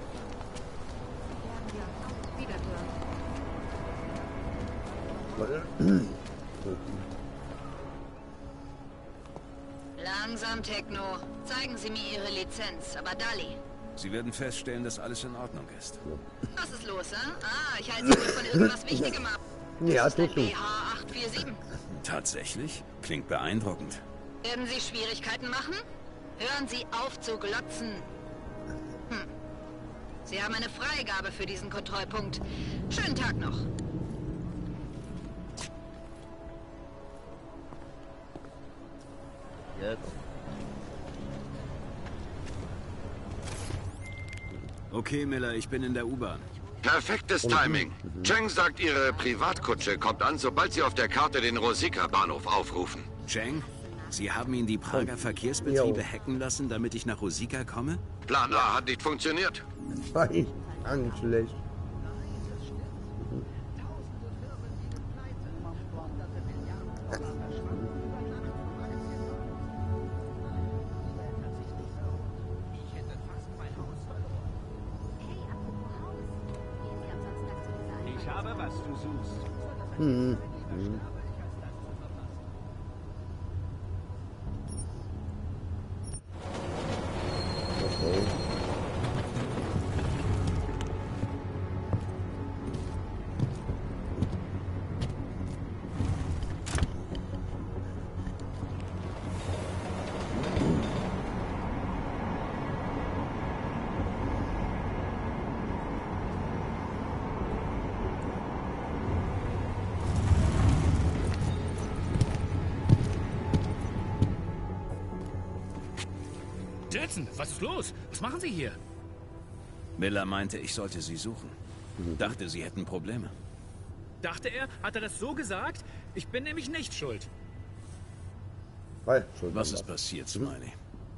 Langsam, Techno. Zeigen Sie mir Ihre Lizenz, aber Dali. Sie werden feststellen, dass alles in Ordnung ist. Was ist los, hä? Ah, ich halte Sie wohl von irgendwas Wichtigem ab. Ja, Das ist ein tut du. B H acht vier sieben. Tatsächlich? Klingt beeindruckend. Werden Sie Schwierigkeiten machen? Hören Sie auf zu glotzen. Hm. Sie haben eine Freigabe für diesen Kontrollpunkt. Schönen Tag noch. Jetzt. Okay, Miller, ich bin in der U-Bahn. Perfektes Timing. Cheng sagt, ihre Privatkutsche kommt an, sobald sie auf der Karte den Rosika-Bahnhof aufrufen. Cheng, Sie haben ihn die Prager Verkehrsbetriebe hacken lassen, damit ich nach Rosika komme? Plan A hat nicht funktioniert. Nein, gar nicht schlecht. Ich habe, was du suchst. Hm. Hm. Okay. Jensen, was ist los? Was machen Sie hier? Miller meinte, ich sollte Sie suchen. Dachte, Sie hätten Probleme. Dachte er? Hat er das so gesagt? Ich bin nämlich nicht schuld. Was ist passiert, Smiley?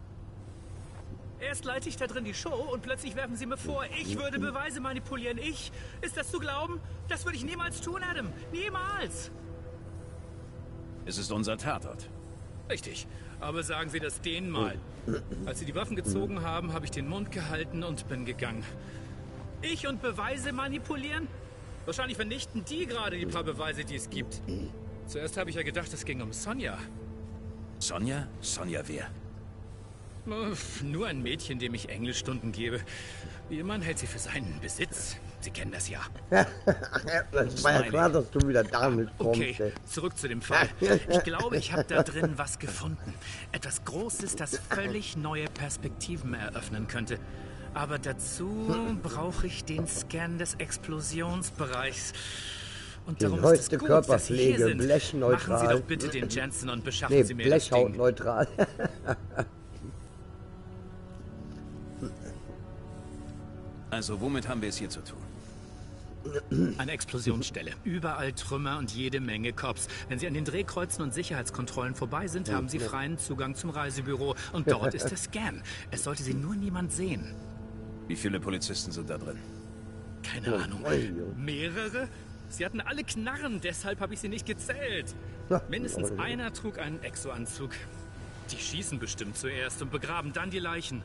Erst leite ich da drin die Show und plötzlich werfen Sie mir vor, ich würde Beweise manipulieren. Ich? Ist das zu glauben? Das würde ich niemals tun, Adam. Niemals. Es ist unser Tatort. Richtig. Aber sagen Sie das denen mal. Als Sie die Waffen gezogen haben, habe ich den Mund gehalten und bin gegangen. Ich und Beweise manipulieren? Wahrscheinlich vernichten die gerade die paar Beweise, die es gibt. Zuerst habe ich ja gedacht, es ging um Sonja. Sonja? Sonja wer? Uff, nur ein Mädchen, dem ich Englischstunden gebe. Ihr Mann hält sie für seinen Besitz. Sie kennen das ja. Das war ja klar, dass du wieder damit kommst. Okay, ey. zurück zu dem Fall. Ich glaube, ich habe da drin was gefunden. Etwas Großes, das völlig neue Perspektiven eröffnen könnte. Aber dazu brauche ich den Scan des Explosionsbereichs. Und Die darum ist neueste es gut, dass Sie hier Körperpflege, sind. blechneutral. Machen Sie doch bitte den Jensen und beschaffen Nee, Sie mir das Ding. blechhautneutral. Also, womit haben wir es hier zu tun? Eine Explosionsstelle. Überall Trümmer und jede Menge Cops. Wenn Sie an den Drehkreuzen und Sicherheitskontrollen vorbei sind, haben Sie freien Zugang zum Reisebüro. Und dort ist der Scan. Es sollte Sie nur niemand sehen. Wie viele Polizisten sind da drin? Keine Ahnung. Mehrere? Sie hatten alle Knarren, deshalb habe ich sie nicht gezählt. Mindestens einer trug einen Exo-Anzug. Die schießen bestimmt zuerst und begraben dann die Leichen.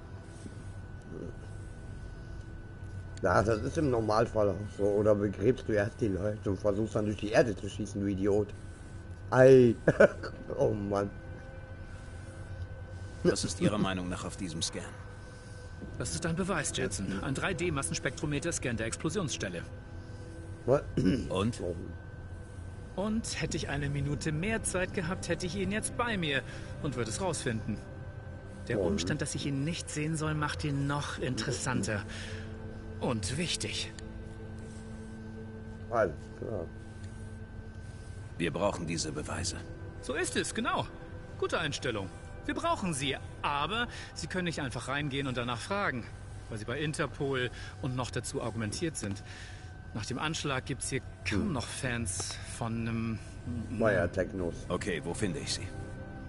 Ja, das ist im Normalfall auch so. Oder begräbst du erst die Leute und versuchst dann durch die Erde zu schießen, du Idiot. Ei. Oh Mann. Was ist Ihrer Meinung nach auf diesem Scan? Das ist ein Beweis, Jensen. Ein drei D Massenspektrometer scannt der Explosionsstelle. Und? Und hätte ich eine Minute mehr Zeit gehabt, hätte ich ihn jetzt bei mir und würde es rausfinden. Der Umstand, dass ich ihn nicht sehen soll, macht ihn noch interessanter. Und wichtig. Alles klar. Wir brauchen diese Beweise. So ist es, genau. Gute Einstellung. Wir brauchen sie, aber Sie können nicht einfach reingehen und danach fragen, weil Sie bei Interpol und noch dazu argumentiert sind. Nach dem Anschlag gibt es hier kaum noch Fans von einem... Naja, Technos. Okay, wo finde ich sie?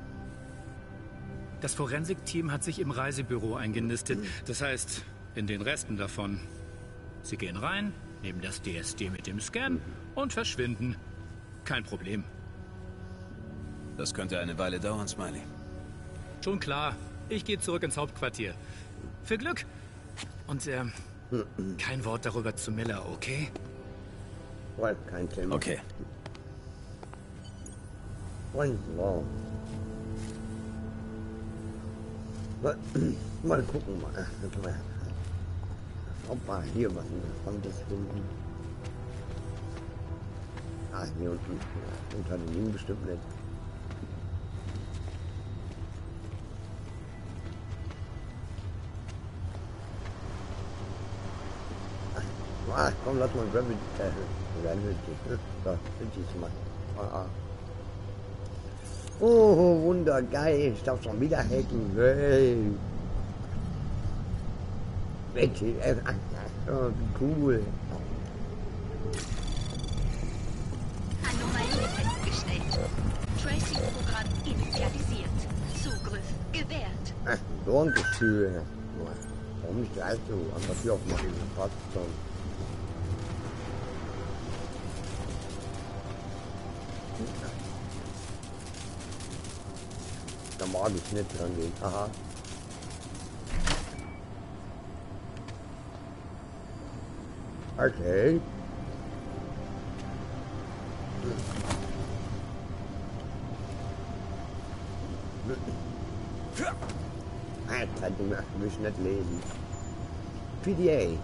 Das Forensikteam hat sich im Reisebüro eingenistet. Das heißt, in den Resten davon. Sie gehen rein, nehmen das D S D mit dem Scan und verschwinden. Kein Problem. Das könnte eine Weile dauern, Smiley. Schon klar. Ich gehe zurück ins Hauptquartier. Viel Glück. Und ähm, kein Wort darüber zu Miller, okay? Kein Thema. Okay. Und wow. Mal, mal gucken, mal. Ob wir hier was Interessantes finden. Ah, hier unten. Ja, unter den Liegen bestimmt nicht. Ah, komm, lass mal Gravity, äh, Gravity, da, sind die mal. Ah, ah. Oh, wundergeil, ich darf schon wieder hacken, hey. Betty, äh, oh, wie cool. Anomalie festgestellt. Tracing-Programm initialisiert. Zugriff gewährt. Ach, so ein Gefühl. Warum nicht gleich so an der Tür aufmachen? Passt schon. Da mag ich nicht dran gehen. Aha. Okay. Alter, du möchtest mich nicht lesen. P D A.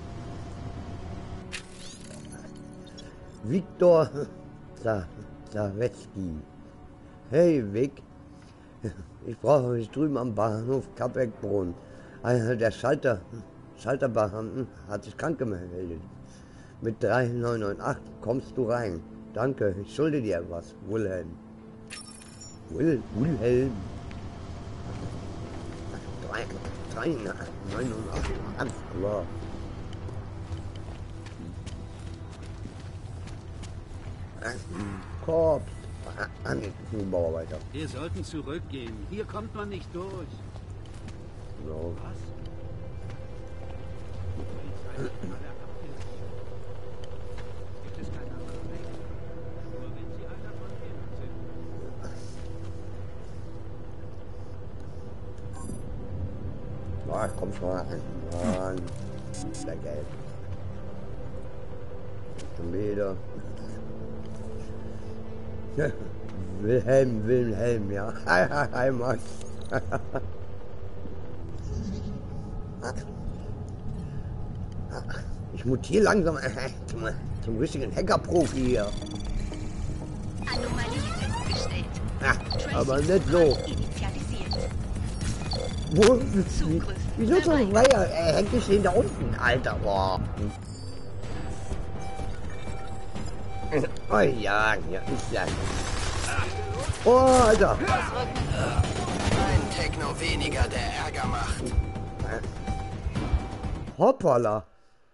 Viktor Zawetski. Hey, Vic. Ich brauche mich drüben am Bahnhof Kapeckbrunn. Einer der Schalter, Schalterbeamten hat sich krank gemeldet. Mit drei neun neun acht kommst du rein. Danke, ich schulde dir was. Wilhelm. Will, Wilhelm. drei neun neun acht. Alles klar. Korps. Ah, nee, ein Bauarbeiter. Wir sollten zurückgehen. Hier kommt man nicht durch. So. Was? Gibt es keinen anderen Weg? Nur wenn Sie einer von denen sind. Ah, komm schon mal. Mann. Sehr geil. Schon wieder. Wilhelm, Wilhelm, ja. Hi, hi, hi, Max. Ich mutiere langsam zum, zum richtigen Hacker-Profi hier. Anomalie festgestellt. Ja, aber nicht so. Wo? Wie, wieso so ein Weiher? Er hängt nicht da unten, Alter. Boah. Oh ja, hier ist ja. Oh, Alter. Ein Techno weniger, der Ärger macht. Hoppala.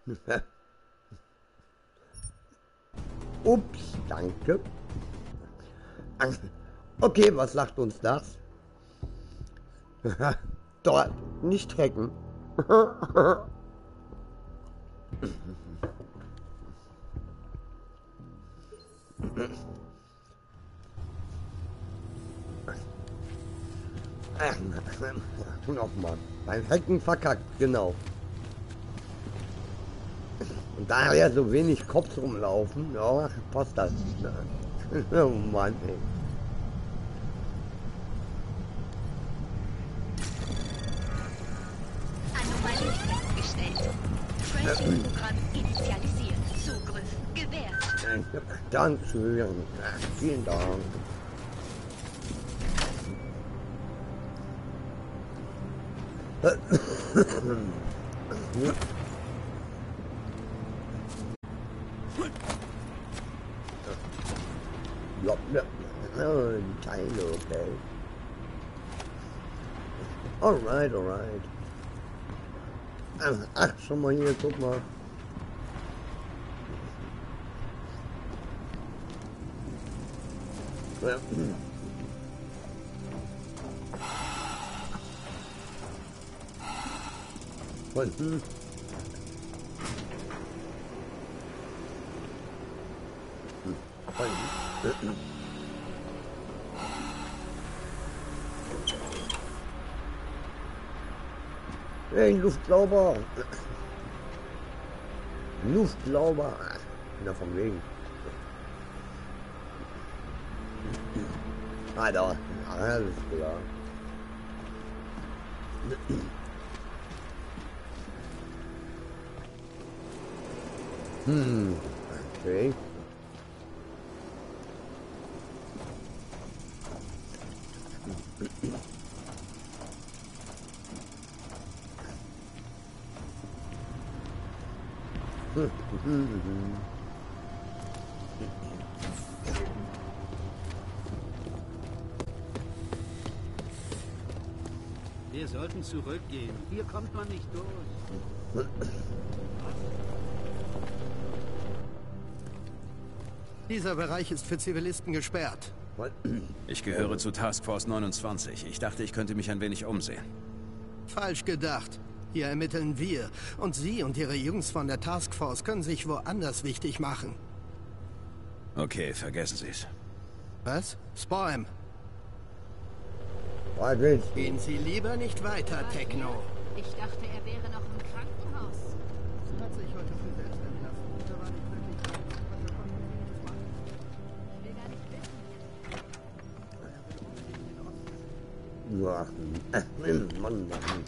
Ups, danke. Okay, was sagt uns das? Dort nicht hacken. Tu noch mal. Beim Hacken verkackt, genau. Und da ja so wenig Kopf rumlaufen, ja, passt das. Oh Mann, ey. Anomalie Dankeschön. Vielen Dank. Ja, ja. Oh, die Teile, okay. Alright, alright. Ach, schon mal hier, guck mal. Ja. Und, hey, Luftlauber. Luftlauber. Na, von wegen. Alter, alles klar. Hm, okay. Wir sollten zurückgehen. Hier kommt man nicht durch. Dieser Bereich ist für Zivilisten gesperrt. Ich gehöre zu Task Force neunundzwanzig. Ich dachte, ich könnte mich ein wenig umsehen. Falsch gedacht. Hier ermitteln wir. Und Sie und Ihre Jungs von der Task Force können sich woanders wichtig machen. Okay, vergessen Sie es. Was? Spoim. Was willst du? Gehen Sie lieber nicht weiter, Techno. Ich dachte, er wäre noch im Krankenhaus. Sie hat sich heute früh selbst entlassen. Da war nicht wirklich was. Also konnten wir nichts machen. Ich will gar nicht wissen. Ja, Mann, Mann.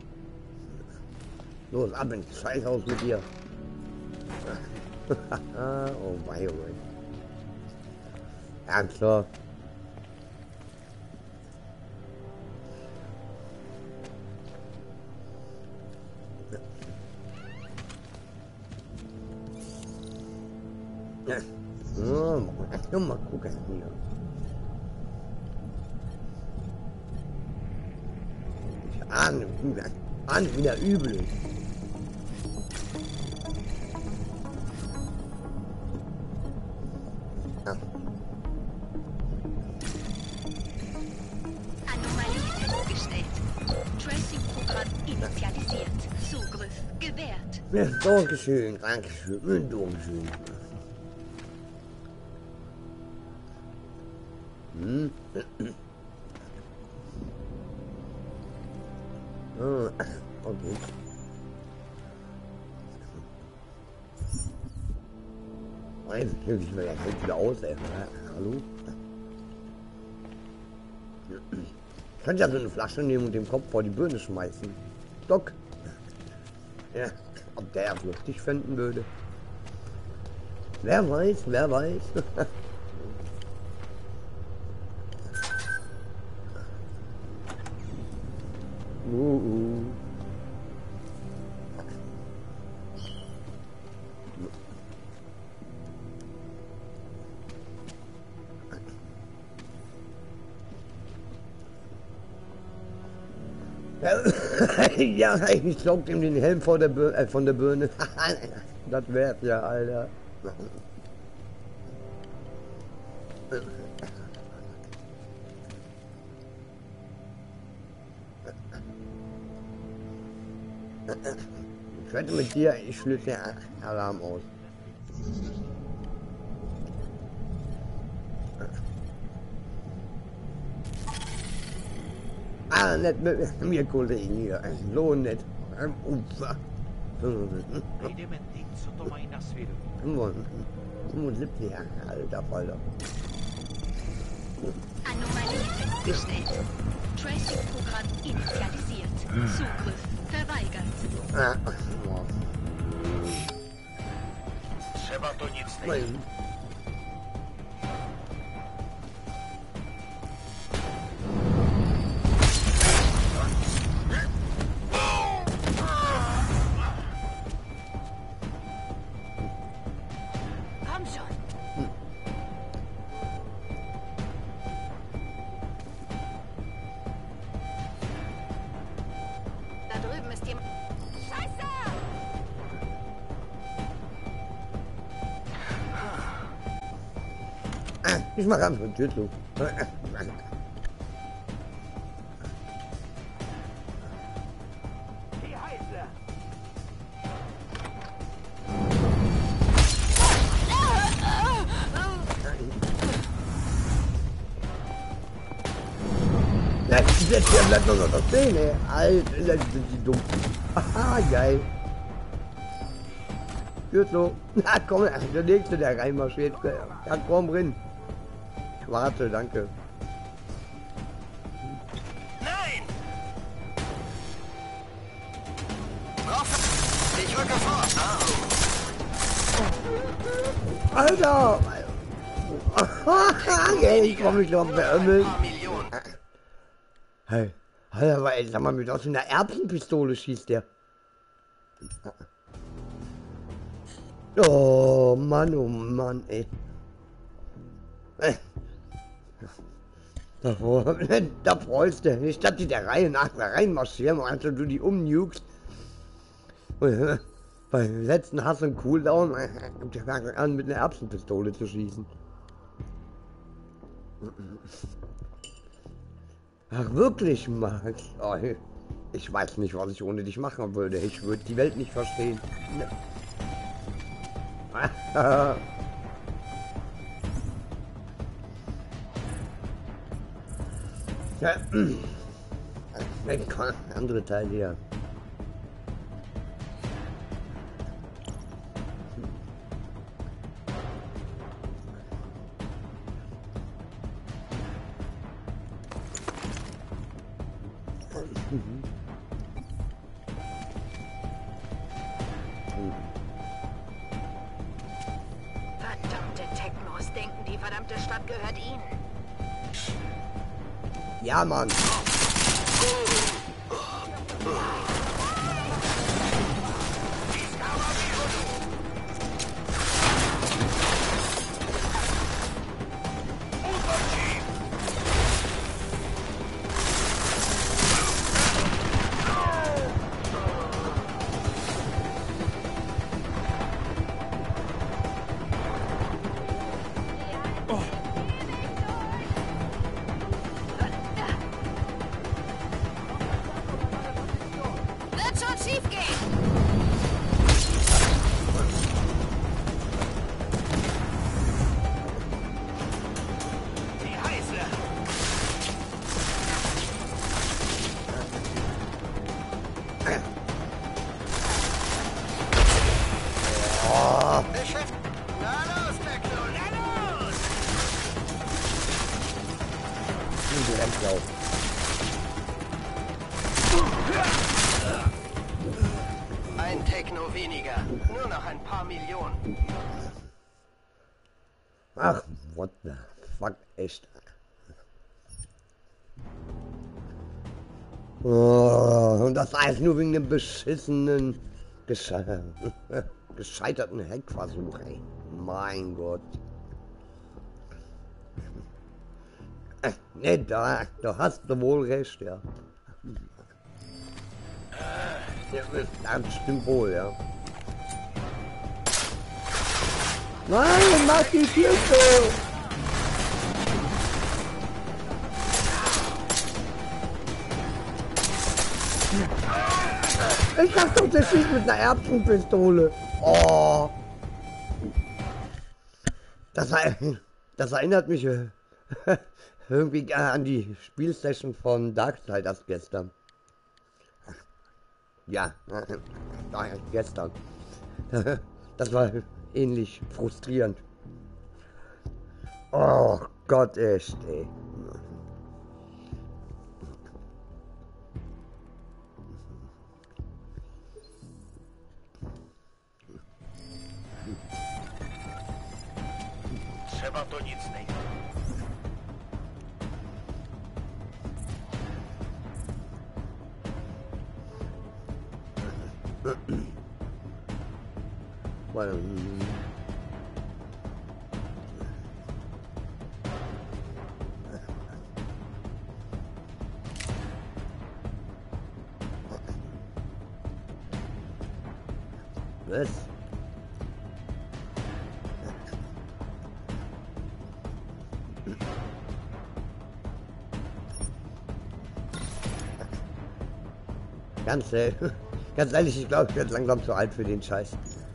Los, ab ins Scheißhaus mit dir. Oh, wei, oh, wei. Ja, klar. Ja. Oh, mal, mal gucken hier. Ich ahne, ahne wieder übel. Anomalie festgestellt. Tracing-Programm initialisiert. Zugriff gewährt. Ja, Dankeschön, Dankeschön, Dankeschön. Hm. Oh, okay. Jetzt kriege ich mir das jetzt wieder aus, ey. Hallo? Ich könnte ja so eine Flasche nehmen und den Kopf vor die Birne schmeißen. Doc. Ja, ob der es lustig finden würde. Wer weiß, wer weiß. uh, uh. Ja, ich saugt ihm den Helm vor der Bir äh, von der Birne. Das wär's ja, Alter. Ich wette mit dir, ich schließe den Alarm aus. Ah, nicht mit mir, Kollegen hier. So nett. Ufa. fünfundsiebzig, alter Falter. Anomalie festgestellt. Tracing-Programm initialisiert. Zugriff verweigert. Ah, Trzeba to nic Nein. ist jemand... Scheiße! Ich mach einfach eine Tür zu. Der bleibt noch da stehen, ey. Alter, sind die dumm. Haha, geil. Gut so. Na komm, der nächste, der reinmarschiert. Ja, komm rein. Warte, danke. Nein! Ich rücke vor. Alter! Ey, ich komm mich noch beömmeln. Hey, Alter, aber ey, sag mal, mit aus einer Erbsenpistole schießt der. Oh Mann, oh Mann, ey. Da, da freust du dich, statt die der Reihe nach da reinmarschieren, als du die umnukst. Beim letzten Hass und Cooldown an mit einer Erbsenpistole zu schießen. Ach wirklich, Max? Oh, ich weiß nicht, was ich ohne dich machen würde. Ich würde die Welt nicht verstehen. Ja, andere Teil hier. Verdammte Technos denken, die verdammte Stadt gehört ihnen. Ja, Mann. Ein Techno weniger. Nur noch ein paar Millionen. Ach, what the fuck, echt. Oh, und das alles nur wegen dem beschissenen, gesche gescheiterten Hackversuch, ey. Mein Gott. Äh, ne, da, da hast du wohl recht, ja. Das stimmt wohl, ja. Nein, mach die Tür zu! Ich dachte doch, der schießt mit einer Erbsenpistole. Oh. Das, das erinnert mich äh, irgendwie an die Spielsession von Darksiders gestern. Ja, äh, gestern. Das war ähnlich frustrierend. Oh Gott, echt, ey. Trzeba to nic nie. Well, Was? Ganz, äh, ganz ehrlich, ich glaube, ich werde langsam zu alt für den Scheiß.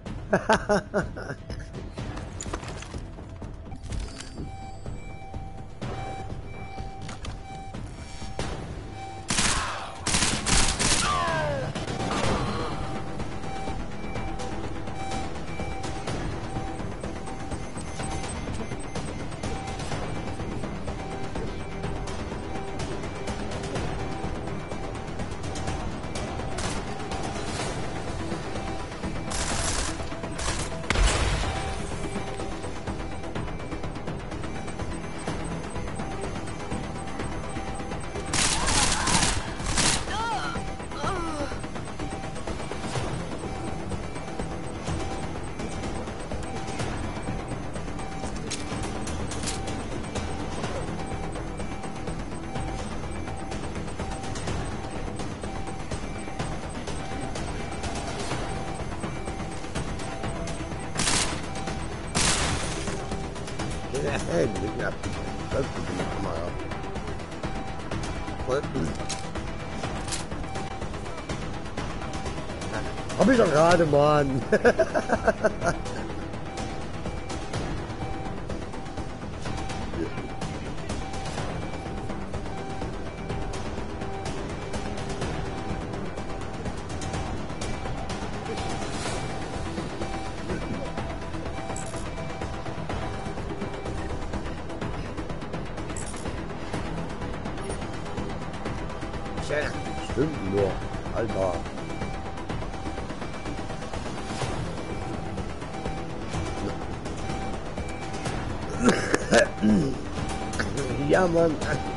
Ja, das ist die Kamera. Voll. Hab ich doch gerade, Mann. Stimmt nur, Alter. Ja, Mann.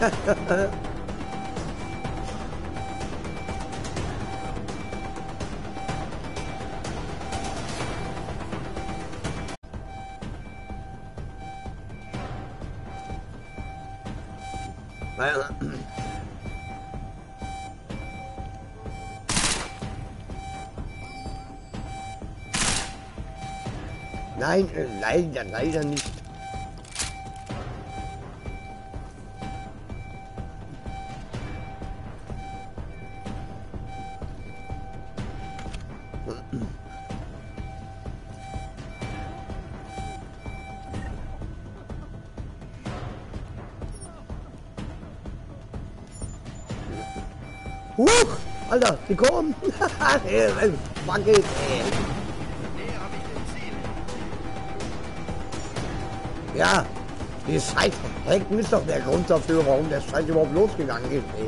Nein, leider, leider nicht. Huch! Alter, die kommen! Fuck it, ey! Ja, die Scheiße Hacken ist doch der Grund dafür, warum der Scheiß überhaupt losgegangen ist, ey.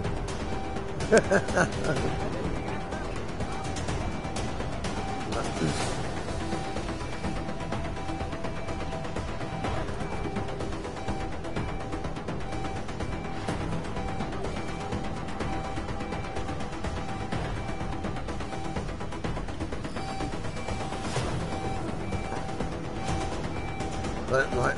Nein, nein.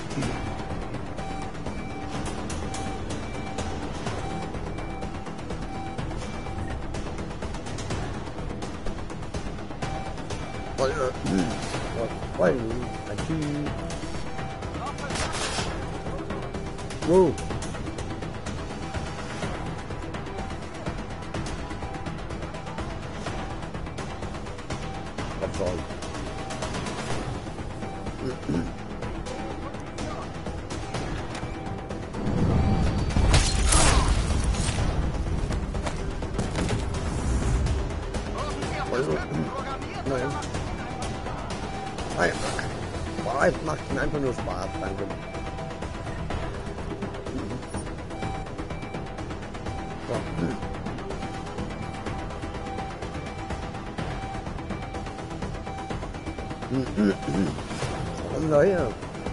Voll, äh, voll, wow. Was soll? Nein. Nein. Boah, es macht einfach nur Spaß, danke. So. Warum Leute?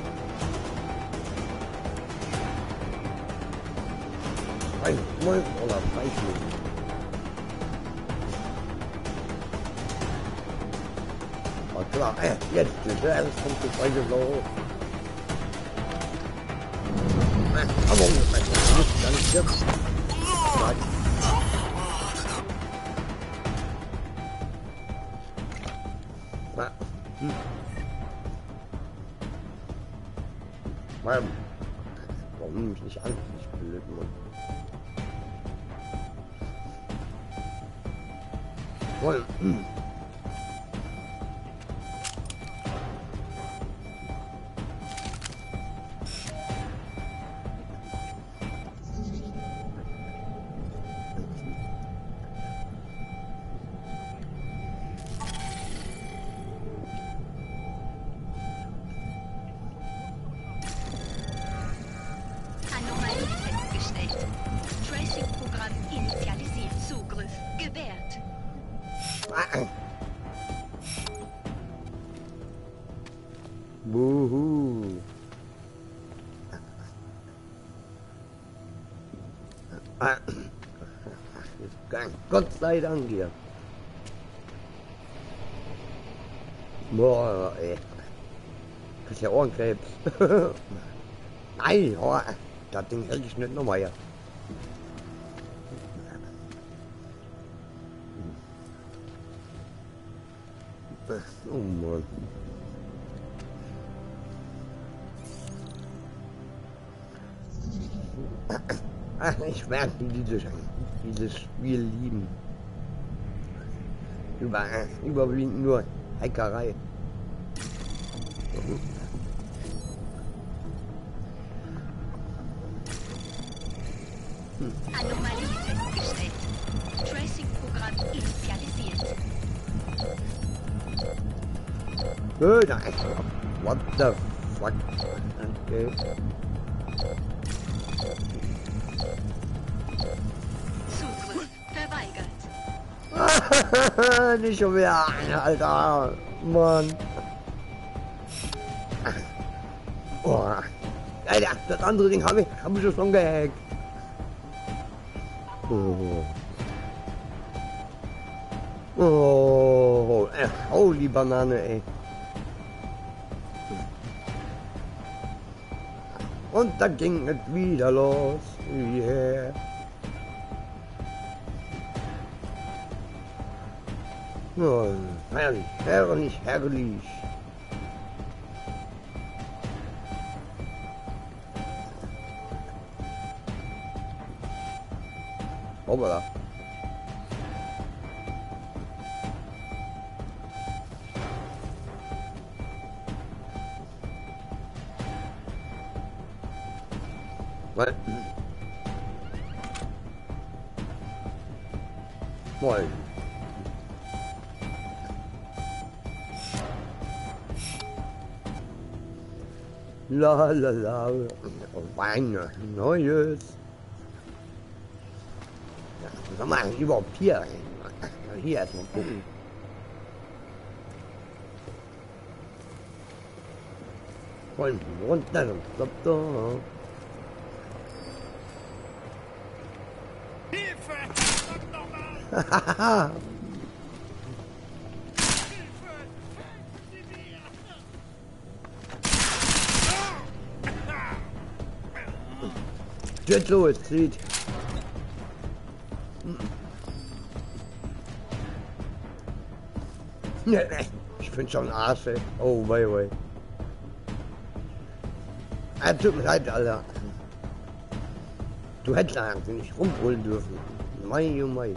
Ein Moll oder Fleisch. Klar, äh, jetzt, jetzt, äh, es kommt das zweite Blau hoch. Äh, aber nicht ganz jetzt. Nein. Na. Warum nimm mich nicht an? Ich bin blöd, Mann. Voll. Buhu. Ah. Gott sei Dank hier. Boah, ey. Das ist ja Ohrenkrebs. Nein, oh, das Ding hält ich nicht nochmal hier. Oh Mann. Ich werde dieses, dieses Spiel lieben. Über, überwiegend nur Hackerei. Hm. Anomalie festgestellt. Tracing-Programm initialisiert. Good. What the fuck? Okay. Zugriff verweigert. Nicht schon wieder, Alter. Mann. Oh. Alter, das andere Ding habe ich, hab ich schon gehackt. Oh. Oh. Äh, holy Banane, ey. Und dann ging es wieder los. Yeah. Oh, herrlich, herrlich, herrlich. Hoppala. Was? Moin. La la la. Wein, Neues. Ja, was haben wir eigentlich überhaupt hier? Hier erstmal gucken. Voll runter und stopp da. Hilfe! Hahaha! Jetzt so, es zieht. Ne, ne, ich bin schon Arsch, ey. Oh, wei, wei. Ah, tut mir leid, Alter. Du hättest eigentlich nicht rumholen dürfen. Mei, oh mei.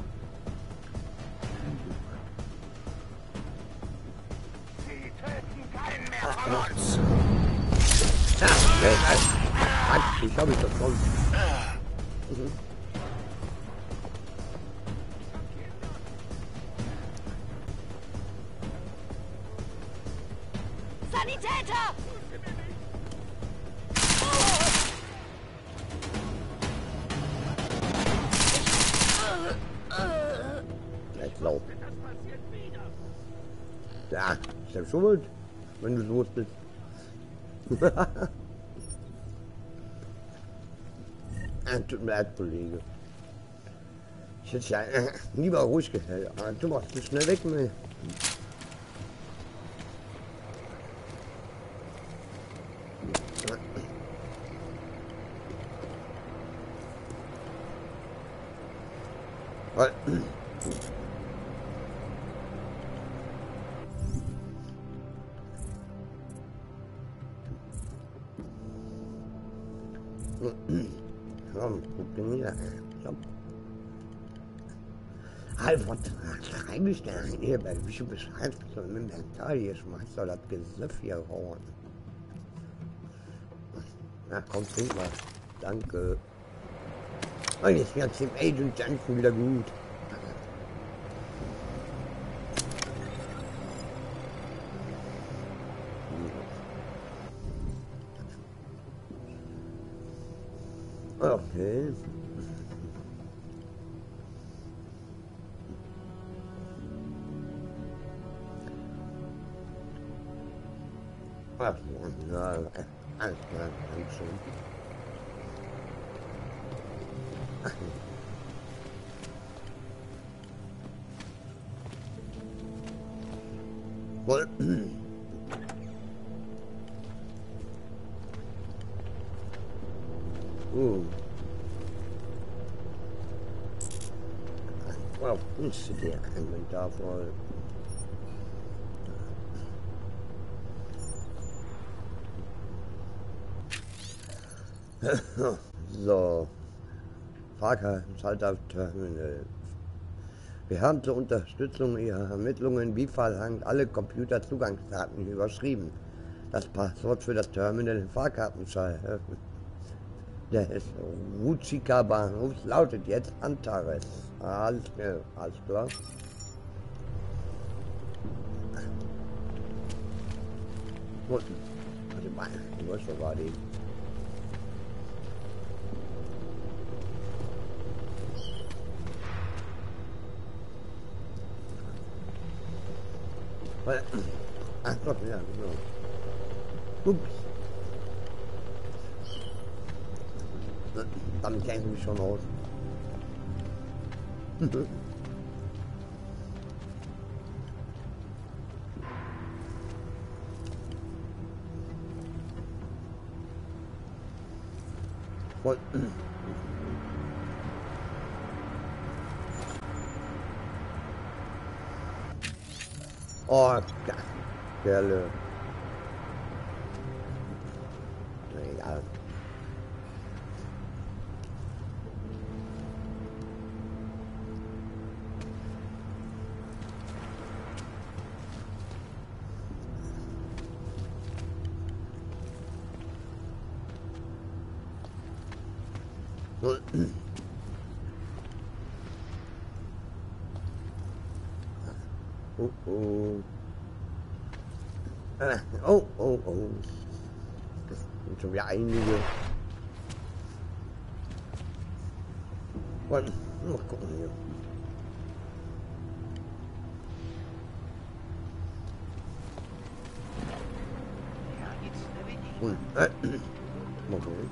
Sie töten keinen mehr von uns. Ja, ne, ne. Ich habe ich das schon. Mhm. Sanitäter! Ich glaube. Ja, ist ja schuld, wenn du los bist. Tut mir leid, Kollege. Ich hätte ja äh, lieber ruhig gestellt. Aber du machst zu schnell weg, ne? Weil... Komm, guck dir nieder. Alter, was schreibe ich denn hier bei wie Bescheid so im Inventar hier schmeißt soll das Gesöff hier rauen. Na komm, trink mal. Danke. Und jetzt wird's dem Agent Jensen wieder gut. Okay. Ach, ja, alles klar, Dankeschön. Wohl. Uh. Well, ist der Inventar voll. So. Fahrkartenschalter-Terminal. Wir haben zur Unterstützung Ihrer Ermittlungen wie verlangt alle Computerzugangsdaten überschrieben. Das Passwort für das Terminal im Fahrkartenschalter des Rusika-Bahnhofs lautet jetzt Antares. Alles, ja, alles klar. Gut. Warte mal, wo war die? Ach doch, ja, genau. Ups. Damit kennen Sie mich schon aus. Voll. Oh, Kerle. Egal. Oh, oh. Ah, oh, oh, oh. Das sind schon wieder einige. Mal gucken hier. Hm. Äh. Mal gucken.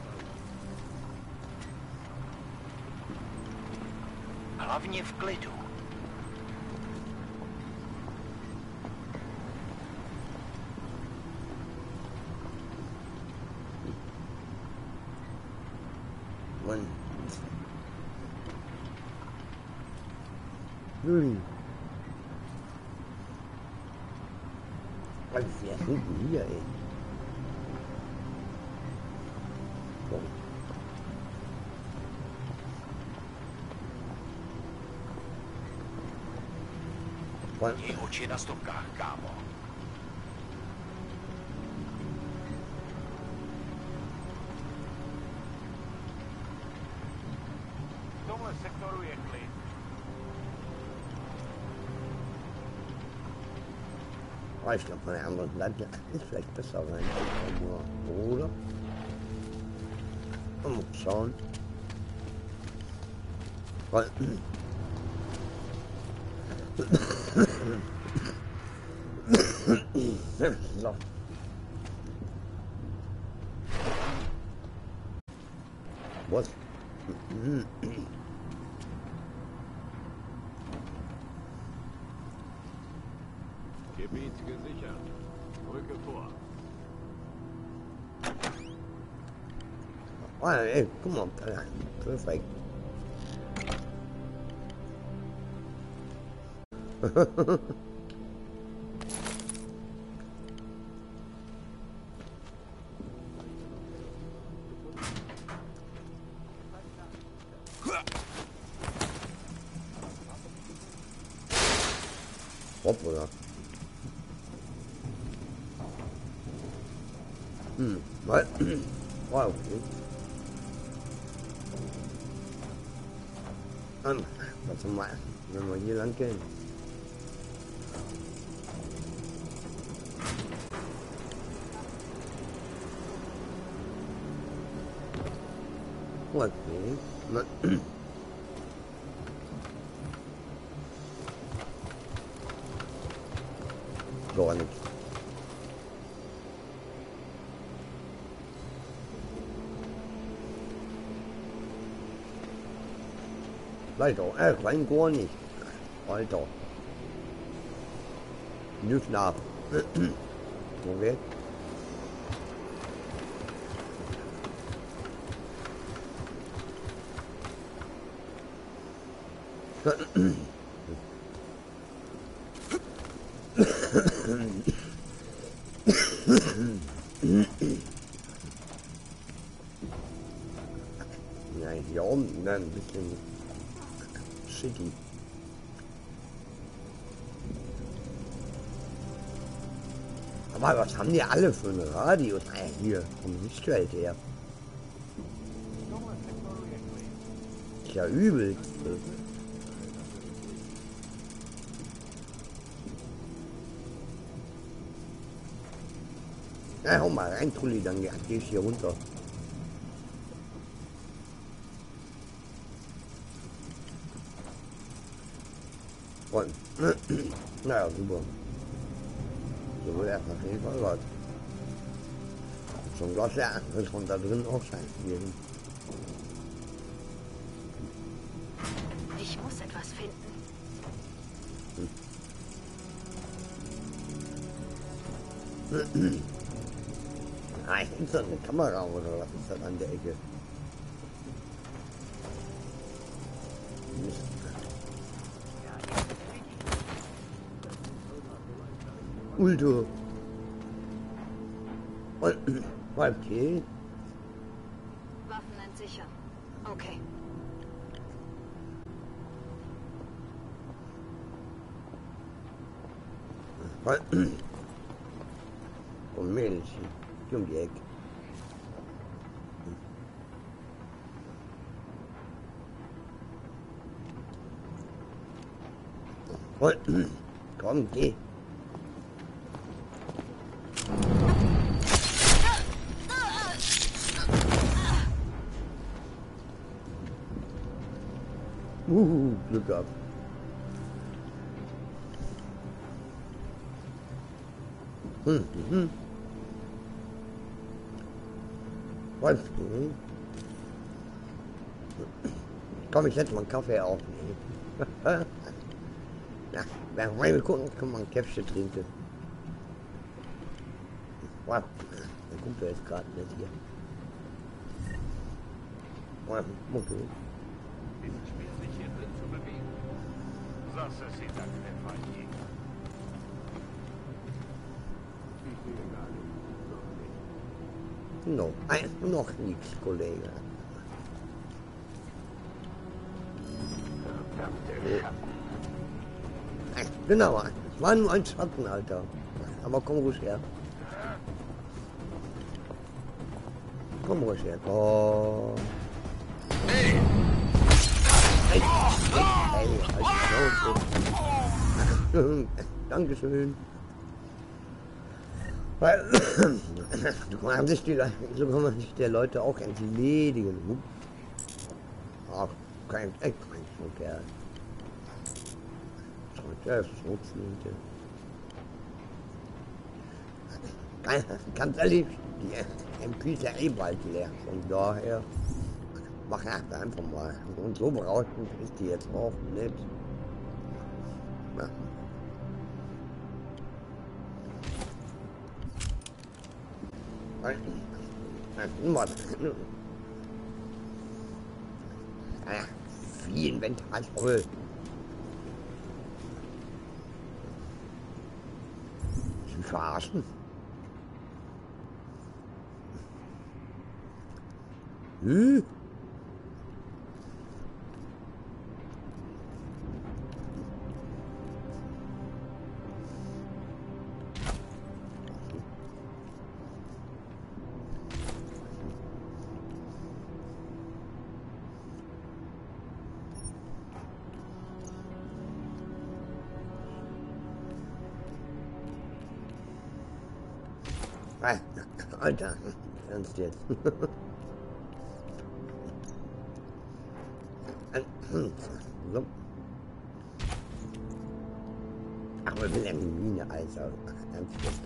Hlavně v klidu. Mann. Hm. Was ist denn hinten hier, ey? So. Měj oči na stopkách, kámo. V tomhle sektoru je klid. Oh, ich glaube, von der anderen Seite ist vielleicht besser rein. Oder? Mal schauen. Weil. So. Was? Gebiet gesichert. Rücke vor. Oh, ey, guck mal. Perfekt. Kopf, oder? Hm, weil, wow, okay. Dann, was haben wir, wenn wir hier lang gehen? Okay. Gar nichts. Leider, äh, rein gar nicht. Alter. Nicht nach. Okay. Ja, hier oben ne, ein bisschen shitty. Aber was haben die alle für einen Radius? Äh, hier, vom Sichtfeld her. Ist ja übel. Ja, hau mal rein, Trulli, dann geh ich hier runter. Und, naja, super. So will erstmal auf jeden Fall was. Zum Glas, ja, wird von da drin auch sein. Ich muss etwas finden. Hm. Ah, ist das eine Kamera oder was ist das an der Ecke? Mist. Ulto. Okay. Waffen entsichern. Okay. Und Mädchen. Um die Ecke. Komm, geh. Uh, Glück gehabt. Hm, hm. Was? Hm. Komm, ich setze mal einen Kaffee auf. Ja, wenn wir gucken, kann man ein Käffchen trinken. Wow, der Kumpel ist gerade nicht hier. Wow, okay. Ist schwer, sich hier drin zu bewegen. Ça, c'est sacrifié. No, ein, noch nichts, Kollege. Äh, genau, es war nur ein Schatten, Alter. Aber komm ruhig her. Komm ruhig her. Oh. Hey! Hey, hey, hey, Dankeschön. Weil, so kann man sich die, so kann man sich der Leute auch entledigen. Ach, kein, kein so Kerl. Der ist Schmutzmiete. Ganz ehrlich, die M P ist ja eh bald leer. Von daher, mach einfach mal. Und so berauschend ist die jetzt auch nicht. Na. Ja, viel Inventar ist voll. Sie verarschen. Hm? Alter, ernst jetzt. So. Ach, wir sind ja eine Mine, Alter. Ernst jetzt.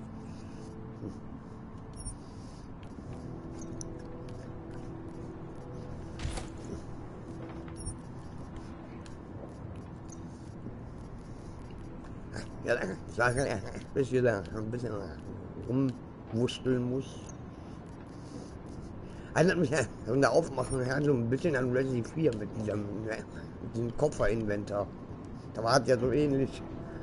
Ja, sage er, bis ich da ein bisschen rumwurschteln muss. Erinnert mich von der Aufmachung her so ein bisschen an Resident vier mit diesem, mit diesem Kofferinventor. Da war es ja so ähnlich.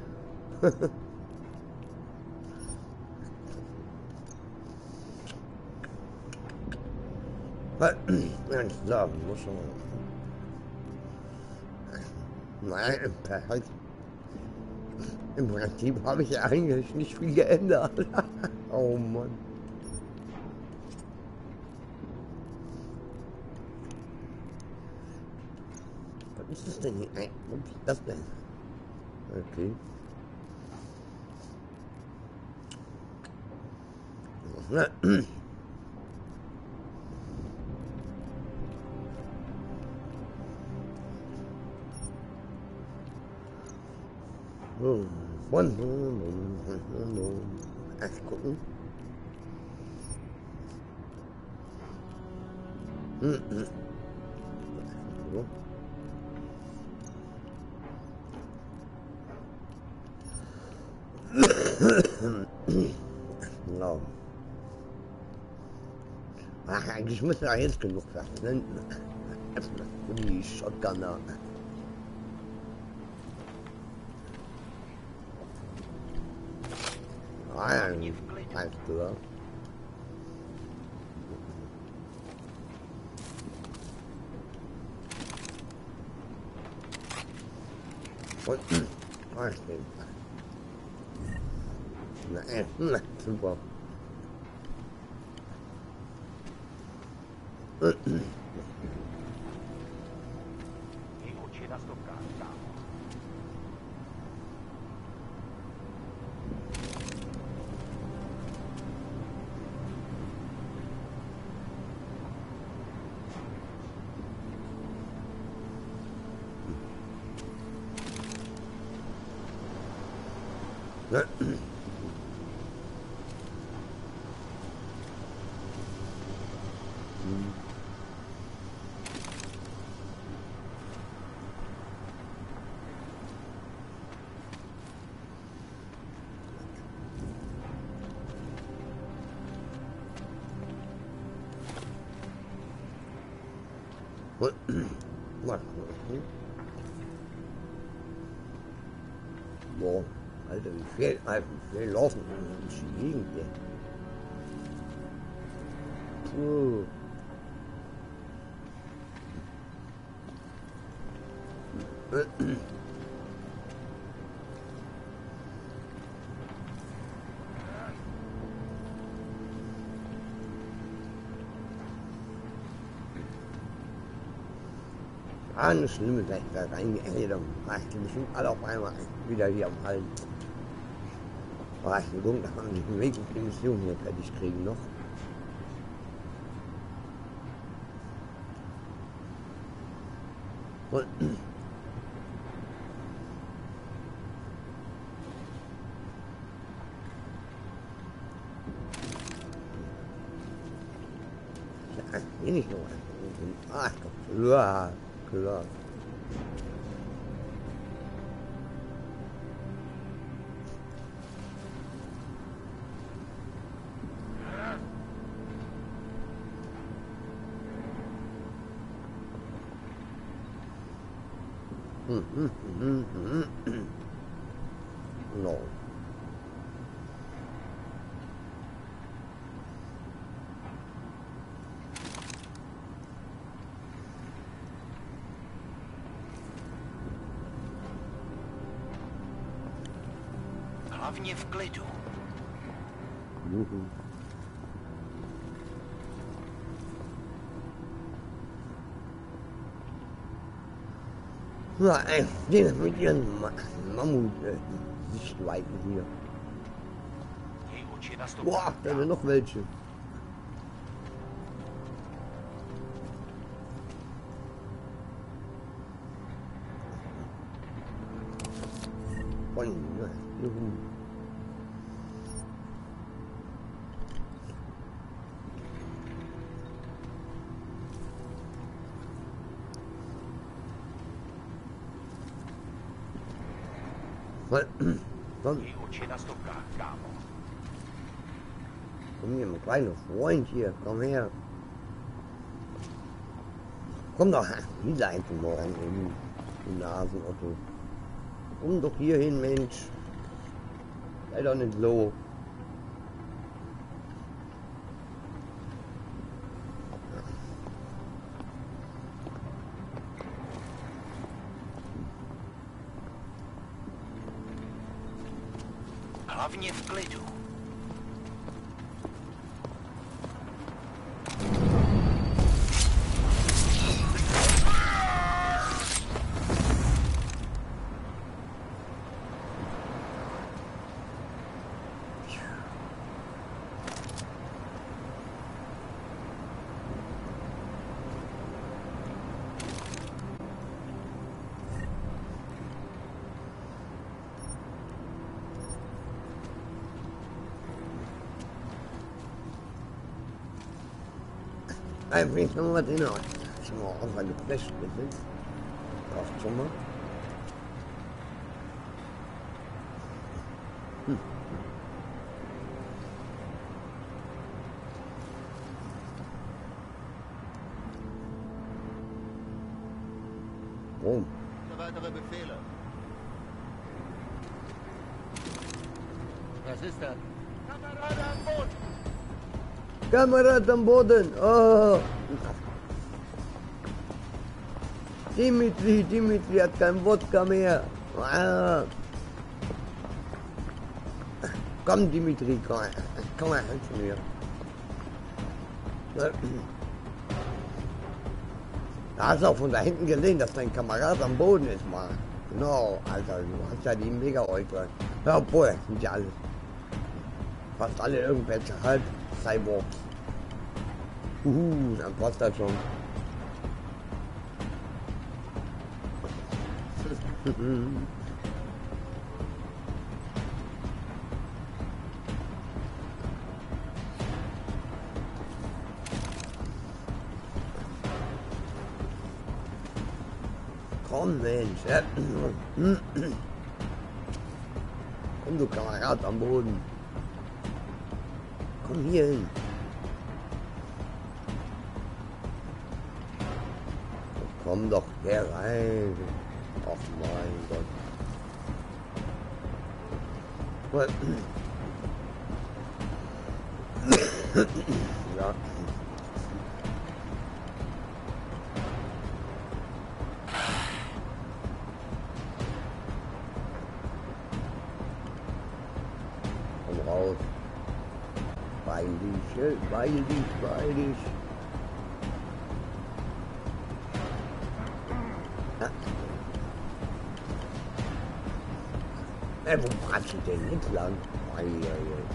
So, muss schon. Nein, perfekt. Im Prinzip habe ich ja eigentlich nicht viel geändert. Oh Mann. Was ist das denn hier? Nein, was ist das denn? Okay. Erst gucken. Hm, hm. So. Genau. Ach, eigentlich müsste da jetzt genug werden. Die Shotgunner. Ah, ja, alles klar. Und, ah, stimmt. Na, äh, na, super. Boah, Alter, wie viel, Alter, wie viel laufen durch die Gegend hier. Puh. Ah, eine schlimme Sache da reingehe, dann war ich bestimmt alle auf einmal wieder hier am Hallen. War ich gucken, dass man den Weg auf die Mission hier fertig kriegen noch. Und ja, hier nicht noch. Ah, klar, klar. Mm, mm, mm, mm, mm. No. Hlavně v klidu. Mhm. Ja, ey, den mit ihren Mammut-Sichtweiten hier. Boah, da sind noch welche. Von, ja, juhu. Komm. Komm hier, mein kleiner Freund hier, komm her. Komm doch, wieder einfach mal an den Nasenotto. Komm doch hier hin, Mensch. Sei doch nicht so. Hlavně v klidu. Einfach nicht noch was in der Hand. Schon mal auf eine Fläche besitzt. Kauft schon mal. Hm. Rom. Weitere Befehle. Was ist das? Kamerad am Boden! Kamerad am Boden! Oh! Dimitri, Dimitri hat kein Wodka mehr. Ah. Komm, Dimitri, komm, komm mal hin zu mir. Da hast du auch von da hinten gesehen, dass dein Kamerad am Boden ist, Mann. Genau, Alter, du hast ja die Mega-Euter. Ja, obwohl, sind ja alle. Fast alle irgendwelche Halb-Cyborgs. Uhu, dann passt das schon. Komm, Mensch. Komm, du Kamerad am Boden. Komm hier hin. Komm doch hier rein. Ach mein Gott. Ja. Komm raus. Beil dich, beil dich, beil dich. Ey, wo bratscht denn nicht lang? Ei, ei, ei.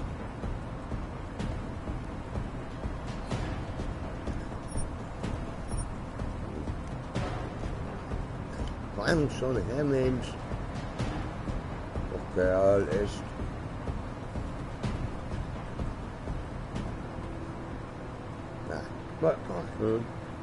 Komm schon her, Mensch. Doch Kerl, echt. Ja, was machst du?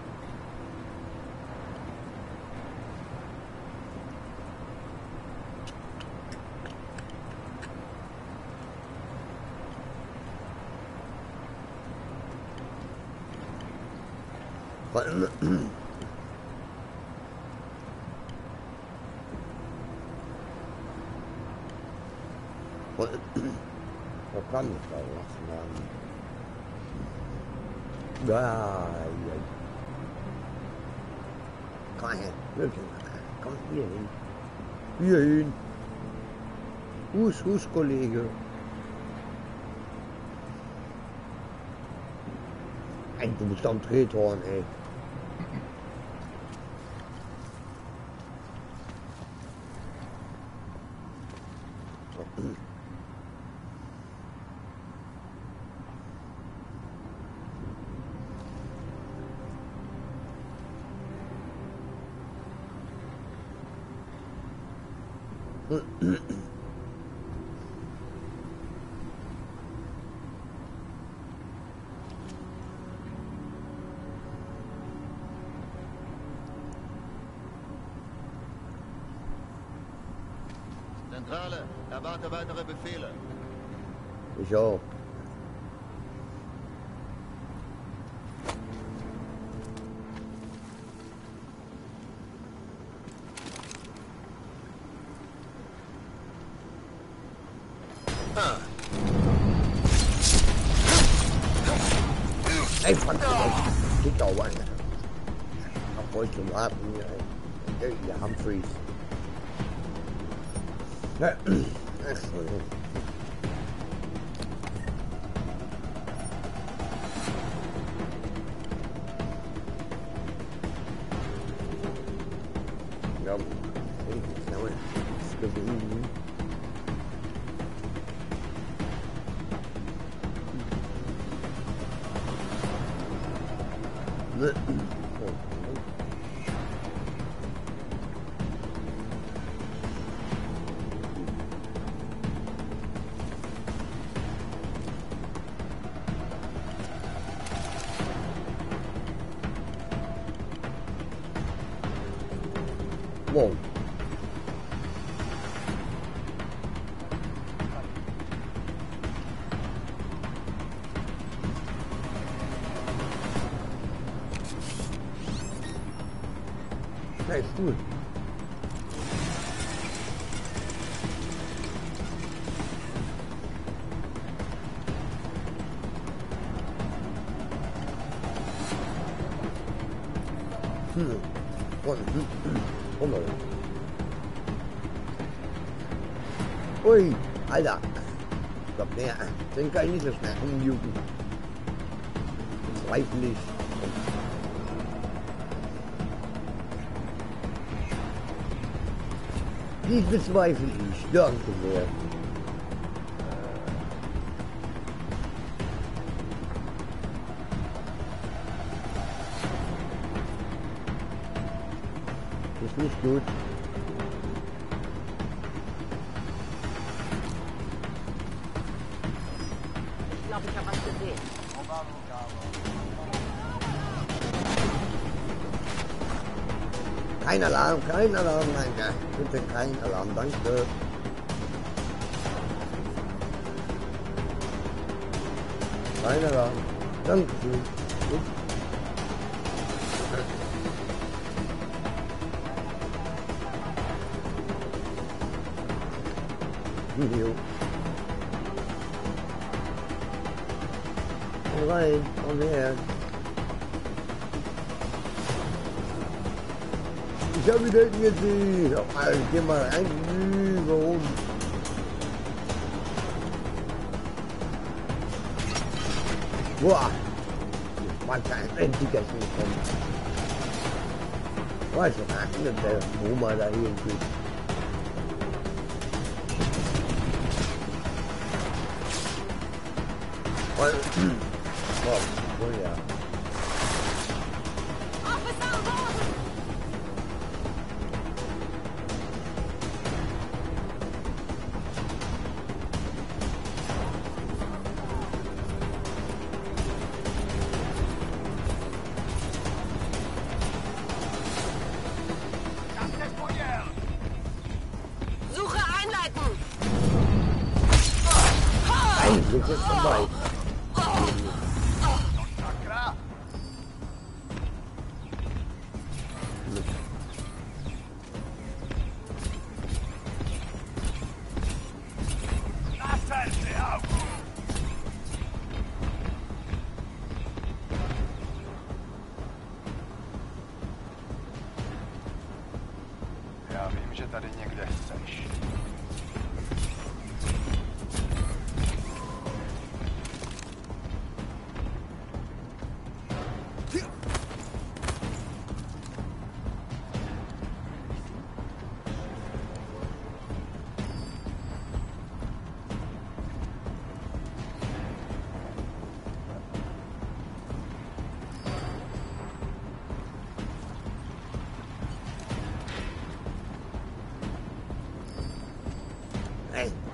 Wo kann ich da was machen? Ja, ja. Komm her, wirklich. Komm hier hin. Hier hin. Hus, Hus, Kollege. Ey, du bist am Drehtorn, ey. Zentrale, erwarte weitere Befehle. Ich auch. Ey, fuck, geht auch an. Noch voll zum Warten hier, ey. Ja, Humphreys. Ja, ach so. Ja, ich glaube, das gewinnen. Ne? Wow. Ja, ist gut. Hm. Und, hm. Ui, Alter. Ich glaub, mehr. Den kann ich nicht so schnell umjucken. Zweiflich. Dies bezweifle ich. Danke sehr. Ist nicht gut. Ich glaube, ich habe was gesehen. Kein Alarm, kein Alarm, nein, ja, bitte kein Alarm, danke. Kein Alarm, danke. Gut. Jo. Komm rein, komm her. Ich habe wieder gesehen. Oh, Alter, geh mal rein. Warum? Boah. Man kann endlich das nicht kommen. Boah, ist doch ein der Boma da irgendwie. Boah, oh ja. Suche einleiten! Eigentlich ist es vorbei. Já vím, že tady někde chceš.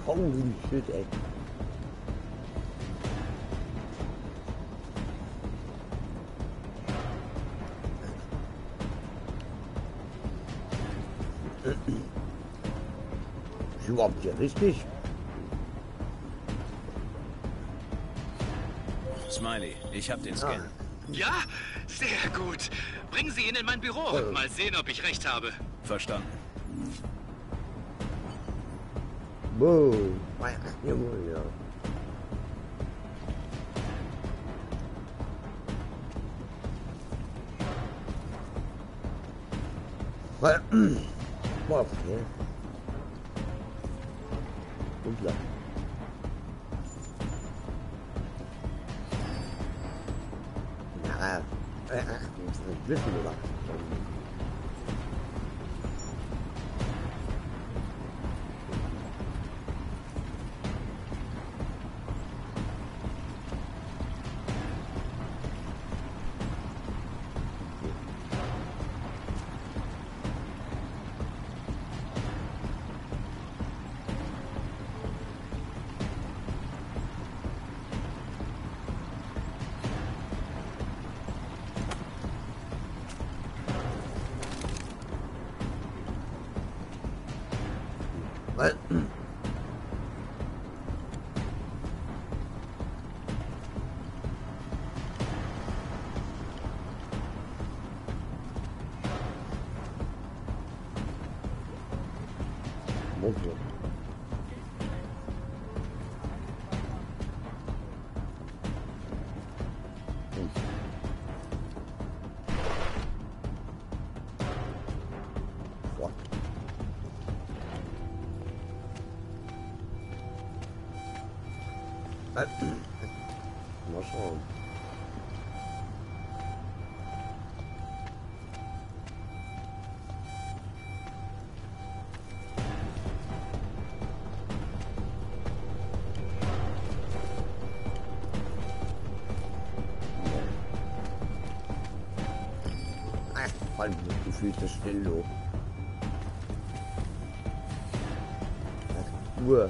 Holy shit, ey. Ist überhaupt hier richtig? Smiley, ich hab den Scan. Ja, sehr gut. Bringen Sie ihn in mein Büro. Mal sehen, ob ich recht habe. Verstanden. Boom. Jawohl, ja. Boah, okay. Und klar. Ja, äh, äh, wissen wir was. Weil Motor. Mal schauen. Ach, halt die Füße still, du. Uhr.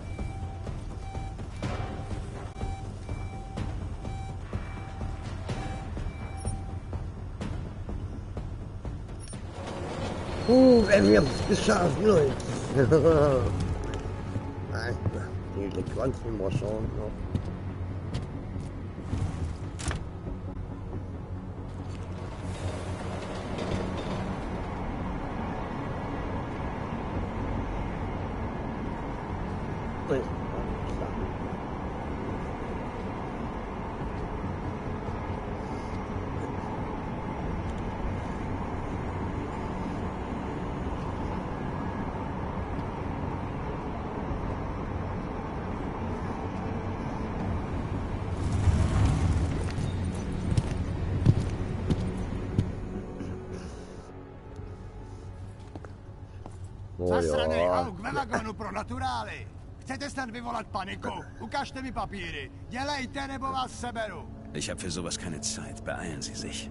Uh, wir haben es geschafft, Leute. Die Elektronzen mal schauen noch. Zasranej auk ve vagonu pro naturály. Chcete snad vyvolat paniku? Ukažte mi papíry. Dělejte, nebo vás seberu. Ich habe für sowas keine Zeit. Beeilen Sie sich.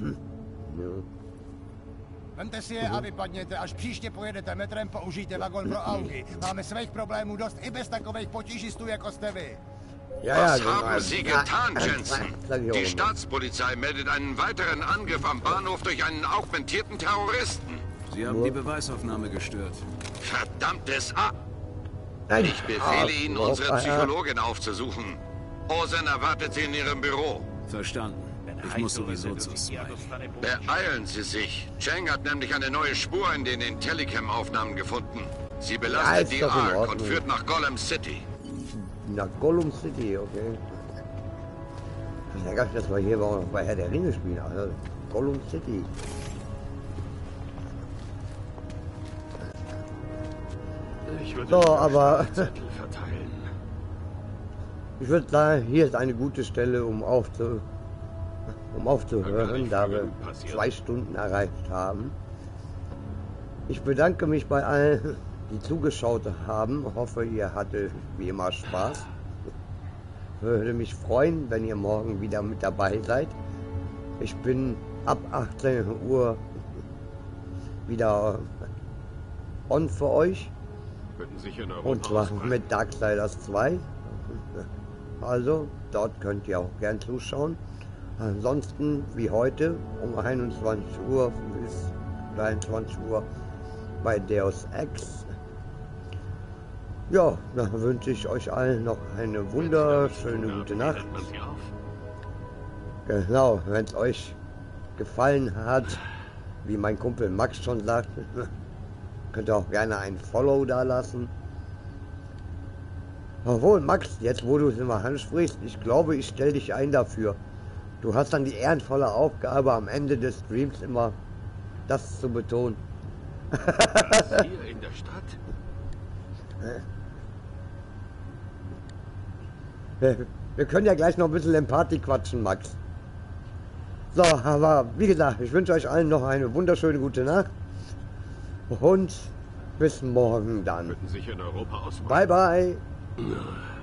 Vemte si je a vypadněte. Až příště pojedete metrem, použijte vagon pro augy. Máme svých problémů dost i bez takových potížistů, jako jste vy. Ja, ja, Was genau. haben Sie getan, Jensen? Die Staatspolizei meldet einen weiteren Angriff am Bahnhof durch einen augmentierten Terroristen. Sie haben die Beweisaufnahme gestört. Verdammtes A... Ich befehle Ihnen, unsere Psychologin aufzusuchen. Ozen erwartet Sie in Ihrem Büro. Verstanden. Ich muss sowieso zu Smiley. Beeilen Sie sich. Cheng hat nämlich eine neue Spur in den Intellicam-Aufnahmen gefunden. Sie belastet die Ark und führt nach Gollum City. Nach Gollum City, okay. Ich sag, dass wir hier bei Herr der Ringe spielen, also Gollum City. So, aber ich würde sagen, hier ist eine gute Stelle, um, aufzu, um aufzuhören, da wir zwei Stunden erreicht haben. Ich bedanke mich bei allen, die zugeschaut haben. Hoffe, ihr hattet wie immer Spaß. Würde mich freuen, wenn ihr morgen wieder mit dabei seid. Ich bin ab achtzehn Uhr wieder on für euch. Und zwar mit Darksiders zwei. Also, dort könnt ihr auch gern zuschauen. Ansonsten, wie heute, um einundzwanzig Uhr bis dreiundzwanzig Uhr bei Deus Ex. Ja, dann wünsche ich euch allen noch eine wunderschöne gute Nacht. Genau, wenn es euch gefallen hat, wie mein Kumpel Max schon sagt, könnt ihr auch gerne ein Follow da lassen. Obwohl, Max, jetzt wo du es immer ansprichst, ich glaube, ich stelle dich ein dafür. Du hast dann die ehrenvolle Aufgabe, am Ende des Streams immer das zu betonen. Hier in der Stadt? Wir, wir können ja gleich noch ein bisschen im Party quatschen, Max. So, aber wie gesagt, ich wünsche euch allen noch eine wunderschöne gute Nacht. Und bis morgen dann. Bye, bye.